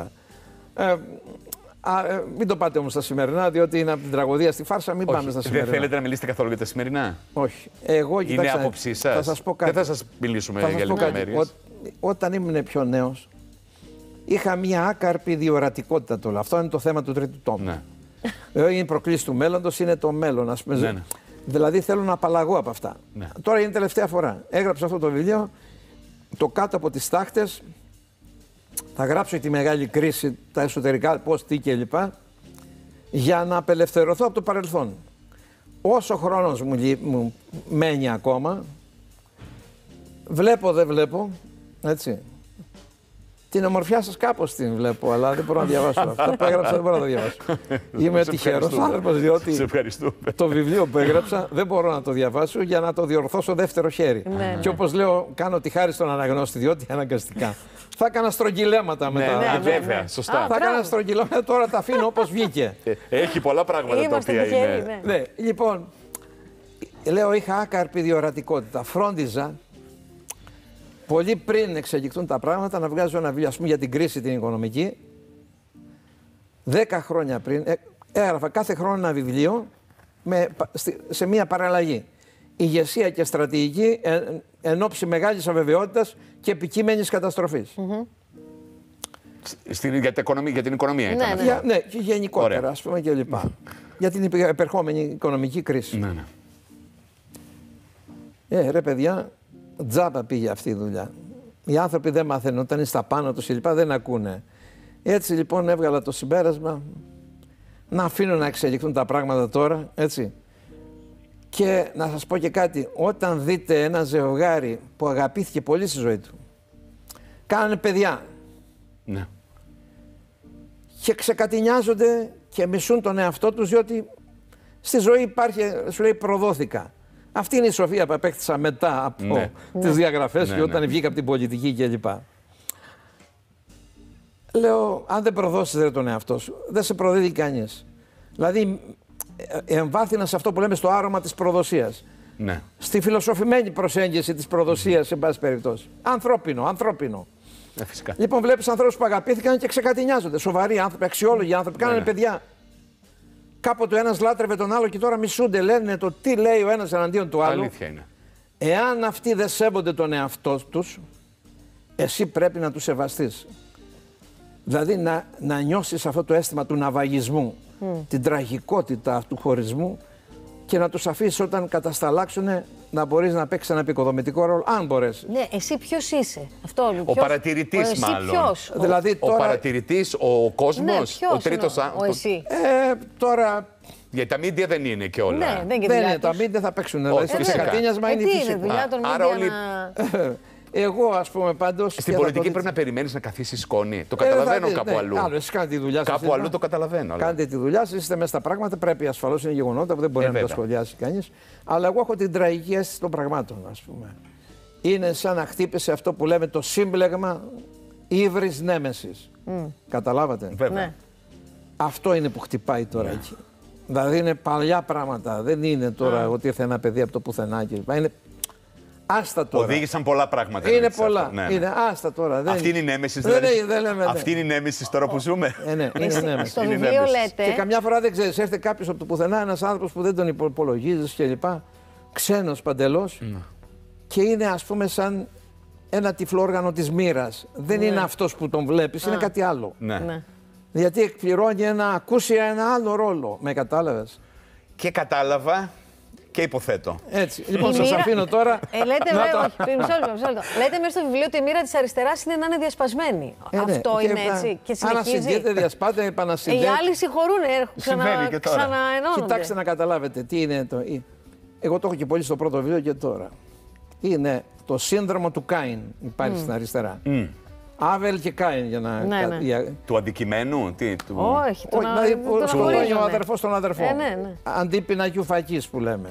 Μην το πάτε όμως στα σημερινά, διότι είναι από την τραγωδία στη φάρσα. Μην πάμε στα σημερινά. Δεν θέλετε να μιλήσετε καθόλου για τα σημερινά? Όχι. Εγώ, είναι άποψή σας? Θα σας πω κάτι. Δεν θα σας μιλήσουμε για λεπτομέρειες. Όταν ήμουν πιο νέος, είχα μια άκαρπη διορατικότητα τώρα. Αυτό είναι το θέμα του τρίτου τόμου. Ναι. Είναι η προκλήση του μέλλοντος, είναι το μέλλον, ας πούμε. Ναι. Δηλαδή θέλω να απαλλαγώ από αυτά. Ναι. Τώρα είναι η τελευταία φορά. Έγραψα αυτό το βιβλίο, το κάτω από τις τάχτες. Θα γράψω τη μεγάλη κρίση, τα εσωτερικά, πώς, τι κλπ. Για να απελευθερωθώ από το παρελθόν. Όσο χρόνος μου μένει ακόμα, βλέπω, δεν βλέπω, έτσι. Την ομορφιά σας κάπως την βλέπω, αλλά δεν μπορώ να διαβάσω. Αυτά που έγραψα δεν μπορώ να τα διαβάσω. Είμαι τυχερός άνθρωπος, διότι το βιβλίο που έγραψα δεν μπορώ να το διαβάσω για να το διορθώσω δεύτερο χέρι. Και όπως λέω, κάνω τη χάρη στον αναγνώστη, διότι αναγκαστικά. Θα έκανα στρογγυλέματα μετά. Ναι, βέβαια, σωστά. Θα έκανα στρογγυλέματα, τώρα τα αφήνω όπως βγήκε. Έχει πολλά πράγματα τα οποία είναι. Ναι, λοιπόν, λέω, είχα άκαρπη διορατικότητα. Φρόντιζα πολύ πριν εξελιχθούν τα πράγματα να βγάζω ένα βιβλίο, ας πούμε, για την κρίση την οικονομική. 10 χρόνια πριν έγραφα κάθε χρόνο ένα βιβλίο σε μία παραλλαγή. Ηγεσία και στρατηγική εν ώψη μεγάλης αβεβαιότητας και επικείμενης καταστροφής. Για την οικονομία ήταν αυτό. Ναι, και γενικότερα, ας πούμε, και λοιπά. Για την επερχόμενη οικονομική κρίση. Ρε παιδιά, τζάμπα πήγε αυτή η δουλειά. Οι άνθρωποι δεν μαθαίνουν, όταν είναι στα πάνω τους κλπ. Δεν ακούνε. Έτσι λοιπόν έβγαλα το συμπέρασμα να αφήνω να εξελιχθούν τα πράγματα τώρα, έτσι. Και να σας πω και κάτι, όταν δείτε ένα ζευγάρι που αγαπήθηκε πολύ στη ζωή του, κάνανε παιδιά, ναι, και ξεκατηνιάζονται και μισούν τον εαυτό τους, διότι στη ζωή υπάρχει, σου λέει, προδόθηκα. Αυτή είναι η σοφία που απέκτησα μετά από τις διαγραφές και όταν βγήκα από την πολιτική κλπ. Λέω, αν δεν προδώσεις τον εαυτό σου, δεν σε προδίδει κανείς. Δηλαδή, εμβάθυνα σε αυτό που λέμε στο άρωμα της προδοσίας. Ναι. Στη φιλοσοφημένη προσέγγιση της προδοσίας, σε πάση περιπτώσει. Ανθρώπινο. Φυσικά. Λοιπόν, βλέπεις ανθρώπους που αγαπήθηκαν και ξεκατηνιάζονται. Σοβαροί άνθρωποι, αξιόλογοι άνθρωποι, κάνανε παιδιά. Κάποτε ο ένας λάτρευε τον άλλο και τώρα μισούνται, λένε το τι λέει ο ένας εναντίον του άλλου. Αλήθεια είναι. Εάν αυτοί δεν σέβονται τον εαυτό τους, εσύ πρέπει να τους σεβαστείς. Δηλαδή να νιώσεις αυτό το αίσθημα του ναυαγισμού, την τραγικότητα του χωρισμού και να τους αφήσεις όταν κατασταλάξουν να μπορείς να παίξεις ένα επικοδομητικό ρόλο, αν μπορέσει. Ναι, εσύ ποιος είσαι? Αυτό, ο παρατηρητής μάλλον. Ποιος? Δηλαδή, τώρα... Ο παρατηρητής, ο κόσμος, ναι, ο τρίτος άνθρωπος. Τώρα... Γιατί τα μίντια δεν είναι και όλα. Ναι, δεν είναι, τα μίντια θα παίξουν. Δηλαδή, στο ξεκατίνιασμα είναι φυσικό. Είναι δουλειά των μίντια Εγώ, ας πούμε, πάντως. Στην πολιτική πρέπει να περιμένεις να καθίσεις σκόνη. Το καταλαβαίνω κάπου αλλού. Άλλο, εσείς κάνετε τη δουλειά σας. Κάπου αλλού το καταλαβαίνω. Κάνετε τη δουλειά σας, είστε μέσα στα πράγματα. Πρέπει ασφαλώς, είναι γεγονότα που δεν μπορεί να τα σχολιάσει κανείς. Αλλά εγώ έχω την τραγική αίσθηση των πραγμάτων, ας πούμε. Είναι σαν να χτύπησε αυτό που λέμε το σύμπλεγμα ύβρις νέμεσης. Καταλάβατε? Βέβαια. Αυτό είναι που χτυπάει τώρα εκεί. Δηλαδή είναι παλιά πράγματα. Δεν είναι τώρα ότι ήρθε ένα παιδί από το πουθενά κλπ. Είναι άστα τώρα. Οδήγησαν πολλά πράγματα. Είναι πολλά. Είναι άστα τώρα. Αυτή είναι η νέμεση. Αυτή είναι η νέμεση τώρα που ζούμε. Ναι, είναι νέμεση. Στο βιβλίο λέτε. Και καμιά φορά δεν ξέρεις, έρχεται κάποιος από το πουθενά, ένας άνθρωπος που δεν τον υπολογίζεις κλπ. Ξένος παντελώς. Και είναι, ας πούμε, σαν ένα τυφλό όργανο της μοίρας. Δεν είναι αυτός που τον βλέπεις, είναι κάτι άλλο. Γιατί εκπληρώνει ακούσια ένα άλλο ρόλο. Με κατάλαβες? Και κατάλαβα και υποθέτω. Έτσι. Λοιπόν, σας αφήνω τώρα. Λέτε μέσα στο βιβλίο ότι η μοίρα της αριστεράς είναι να είναι διασπασμένη. Αυτό είναι έτσι και συνεχίζει. Ανασυντιέται, διασπάται, επανασυντιέται. Οι άλλοι συγχωρούν, ξαναενώνονται. Κοιτάξτε να καταλάβετε τι είναι το. Εγώ το έχω και πολύ στο πρώτο βιβλίο και τώρα. Είναι το σύνδρομο του Κάιν, υπάρχει στην αριστερά. Άβελ και Κάιν για να... Του αντικειμένου, τι, του... Όχι, δηλαδή ο αδερφός τον αδερφό. Αντίπεινα γιουφακής που λέμε.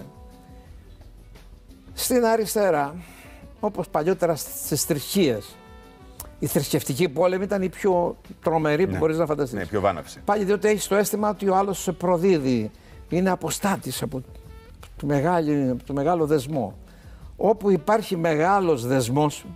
Στην αριστερά, όπως παλιότερα στις τριχίες, η θρησκευτική πόλεμη ήταν η πιο τρομερή που μπορείς να φανταστείς. Ναι, πιο βάναυση. Πάλι διότι έχεις το αίσθημα ότι ο άλλος σε προδίδει, είναι αποστάτης από το μεγάλο δεσμό. Όπου υπάρχει μεγάλος δεσμός,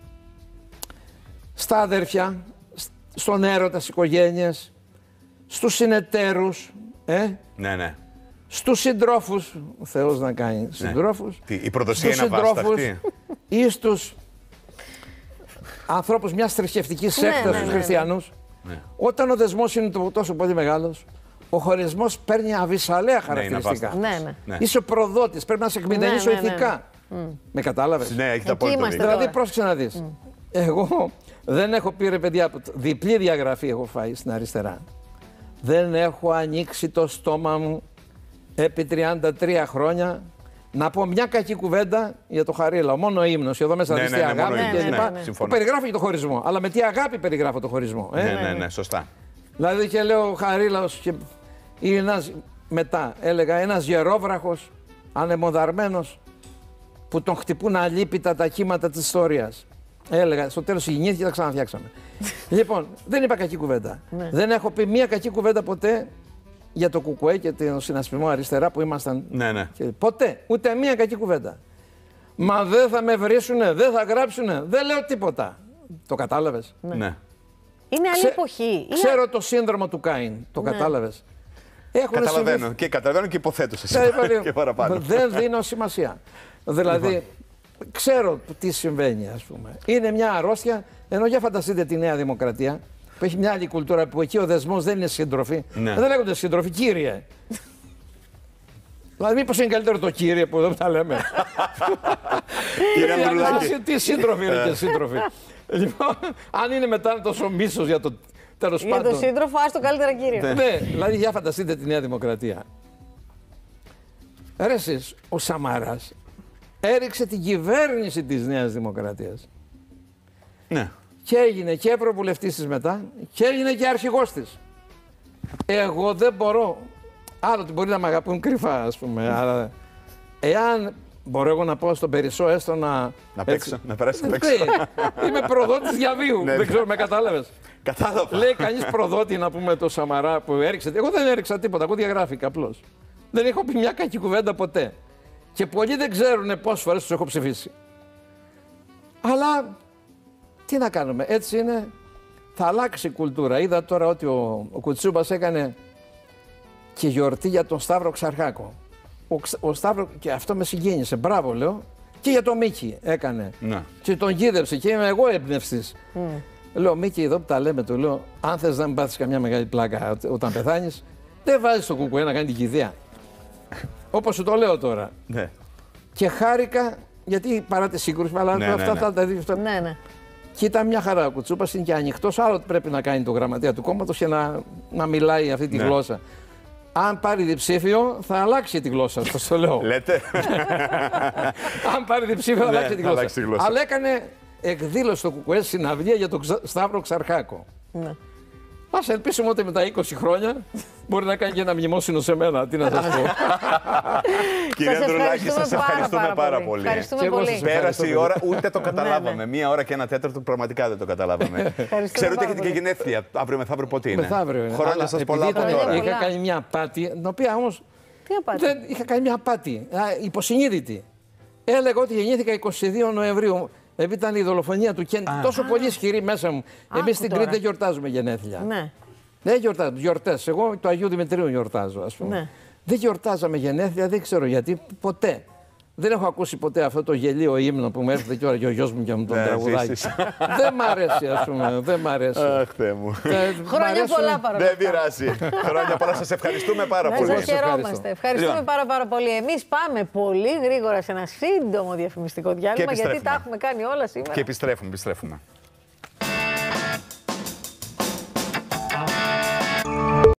στα αδέρφια, στον έρωτα, στις οικογένειες, στους συνεταίρους, Ναι. στους συντρόφους, ο Θεός να κάνει συντρόφους, η προδοσία είναι αβάσταχτη, ή στους ανθρώπους μιας θρησκευτικής σέκτας, στους χριστιανούς. Ναι. Όταν ο δεσμός είναι τόσο πολύ μεγάλος, ο χωρισμός παίρνει αβυσσαλαία χαρακτηριστικά. Ναι. Είσαι προδότης, πρέπει να σε εκμηδενήσω ηθικά. Με κατάλαβες? Ναι, έχει τα απόλυτο δίκιο. Δηλαδή, πρόσεξε να δεις. Εγώ δεν έχω πει, ρε παιδιά, διπλή διαγραφή έχω φάει στην αριστερά. Δεν έχω ανοίξει το στόμα μου επί 33 χρόνια να πω μια κακή κουβέντα για το Χαρίλαο. Μόνο ύμνος, εδώ μέσα αριστερά αγάπη κλπ. Που περιγράφει και το χωρισμό. Αλλά με τι αγάπη περιγράφω το χωρισμό. Ναι, σωστά. Δηλαδή και λέω ο Χαρίλαος ή μετά έλεγα ένας γερόβραχος ανεμοδαρμένος που τον χτυπούν αλίπητα τα κύματα της ιστορίας. Έλεγα, στο τέλος συγκινήθηκε και τα ξαναφτιάξαμε. Λοιπόν, δεν είπα κακή κουβέντα. Δεν έχω πει μία κακή κουβέντα ποτέ για το ΚΚΕ και τον συνασπισμό αριστερά που ήμασταν. Ναι. Ποτέ, ούτε μία κακή κουβέντα. Μα δεν θα με βρίσουνε, δεν θα γράψουνε, δεν λέω τίποτα. Το κατάλαβες? Ναι. Είναι άλλη εποχή. Ξέρω το σύνδρομο του Κάιν, το κατάλαβες? Καταλαβαίνω και υποθέτω σε και παραπάνω. Δεν δίνω σημασία. Δηλαδή, ξέρω τι συμβαίνει, ας πούμε. Είναι μια αρρώστια, ενώ για φανταστείτε τη Νέα Δημοκρατία, που έχει μια άλλη κουλτούρα, που εκεί ο δεσμός δεν είναι σύντροφοι. Δεν λέγονται σύντροφοι, κύριε. Δηλαδή, μήπως είναι καλύτερο το κύριε που δεν τα λέμε? Κύριε Ανδρουλάκη. Τι σύντροφοι είναι και σύντροφοι. Λοιπόν, αν είναι μετά τόσο μίσος για το τέλος πάντων. Για τον σύντροφο, ας το καλύτερα κύριε. Ναι, δηλαδή για φανταστείτε τη Νέα Δημοκρατία. Ρε εσείς, ο Σαμαράς έριξε την κυβέρνηση της Νέας Δημοκρατίας. Ναι. Και έγινε και ευρωβουλευτής της μετά και έγινε και αρχηγός της. Εγώ δεν μπορώ. Άλλο ότι μπορεί να με αγαπούν κρυφά, ας πούμε. Αλλά εάν μπορώ εγώ να πω στον Περισσό έστω να παίξω, να περάσει να παίξω. Είμαι προδότης διαβίου. Δεν ξέρω, με κατάλαβες? Κατάλαβα. Λέει κανείς προδότη να πούμε το Σαμαρά που έριξε. Εγώ δεν έριξα τίποτα, εγώ διαγράφηκα απλώς. Δεν έχω πει μια κακή κουβέντα ποτέ. Και πολλοί δεν ξέρουν πόσες φορές τους έχω ψηφίσει. Αλλά τι να κάνουμε, έτσι είναι. Θα αλλάξει η κουλτούρα. Είδα τώρα ότι ο Κουτσούπας έκανε και γιορτή για τον Σταύρο Ξαρχάκο. Ο Σταύρο, και αυτό με συγκίνησε, μπράβο λέω. Και για τον Μίκη έκανε. Ναι. Και τον γίδευσε και είμαι εγώ εμπνευστής. Λέω, Μίκη, εδώ που τα λέμε, του λέω, αν θες να μην πάθεις καμιά μεγάλη πλάκα όταν πεθάνεις, δεν βάζεις το ΚΚΕ να κάνει την κηδεία. Όπως σου το λέω τώρα. Ναι. Και χάρηκα, γιατί παρά τη σύγκρουση, αλλά αυτά θα τα δείξω. Ναι. Και ήταν μια χαρά. Ο Κουτσούπας είναι και ανοιχτός, άλλο πρέπει να κάνει το γραμματέα του κόμματος και να μιλάει αυτή τη γλώσσα. Αν πάρει διψήφιο, θα αλλάξει τη γλώσσα. Αυτό το λέω. Λέτε. Αν πάρει διψήφιο, θα αλλάξει τη γλώσσα. Αλλά έκανε εκδήλωση στο ΚΚΕ συναυλία για τον Σταύρο Ξαρχάκο. Ναι. Ας ελπίσουμε ότι με τα 20 χρόνια μπορεί να κάνει και ένα μνημόσυνο σε μένα. Τι να σας πω. Κύριε Ανδρουλάκη, σας ευχαριστούμε πάρα πολύ. Ευχαριστούμε πολύ. Πέρασε η ώρα, ούτε το καταλάβαμε. Μία ώρα και ένα τέταρτο πραγματικά δεν το καταλάβαμε. Ξέρω ότι έχετε και γενέθλια. Αύριο μεθαύριο πότε είναι? Μεθαύριο είναι. Χρόνια σας πολλά από τώρα. Είχα κάνει μια απάτη, την οποία όμως. Τι απάτη? Είχα κάνει μια απάτη, υποσυνείδητη. Έλεγα ότι γεννήθηκα 22 Νοεμβρίου. Επειδή ήταν η δολοφονία του Κέννεντι τόσο πολύ ισχυρή μέσα μου. Εμείς στην Κρήτη δεν γιορτάζουμε γενέθλια. Ναι. Δεν γιορτάζουμε. Γιορτές. Εγώ του Αγίου Δημητρίου γιορτάζω, ας πούμε. Ναι. Δεν γιορτάζαμε γενέθλια, δεν ξέρω γιατί. Ποτέ. Δεν έχω ακούσει ποτέ αυτό το γελίο ύμνο που μου έρχεται και ώρα και ο γιος μου και μου τον τραγουδάει. Δεν μ' αρέσει, ας πούμε. Δεν μ' αρέσει. Αχ, Θεέ μου. Χρόνια πολλά παρόλα. Δεν πειράζει. Χρόνια πολλά. Σας ευχαριστούμε πάρα πολύ. Σας χαιρόμαστε. Ευχαριστούμε πάρα πολύ. Εμείς πάμε πολύ γρήγορα σε ένα σύντομο διαφημιστικό διάλειμμα, γιατί τα έχουμε κάνει όλα σήμερα. Και επιστρέφουμε.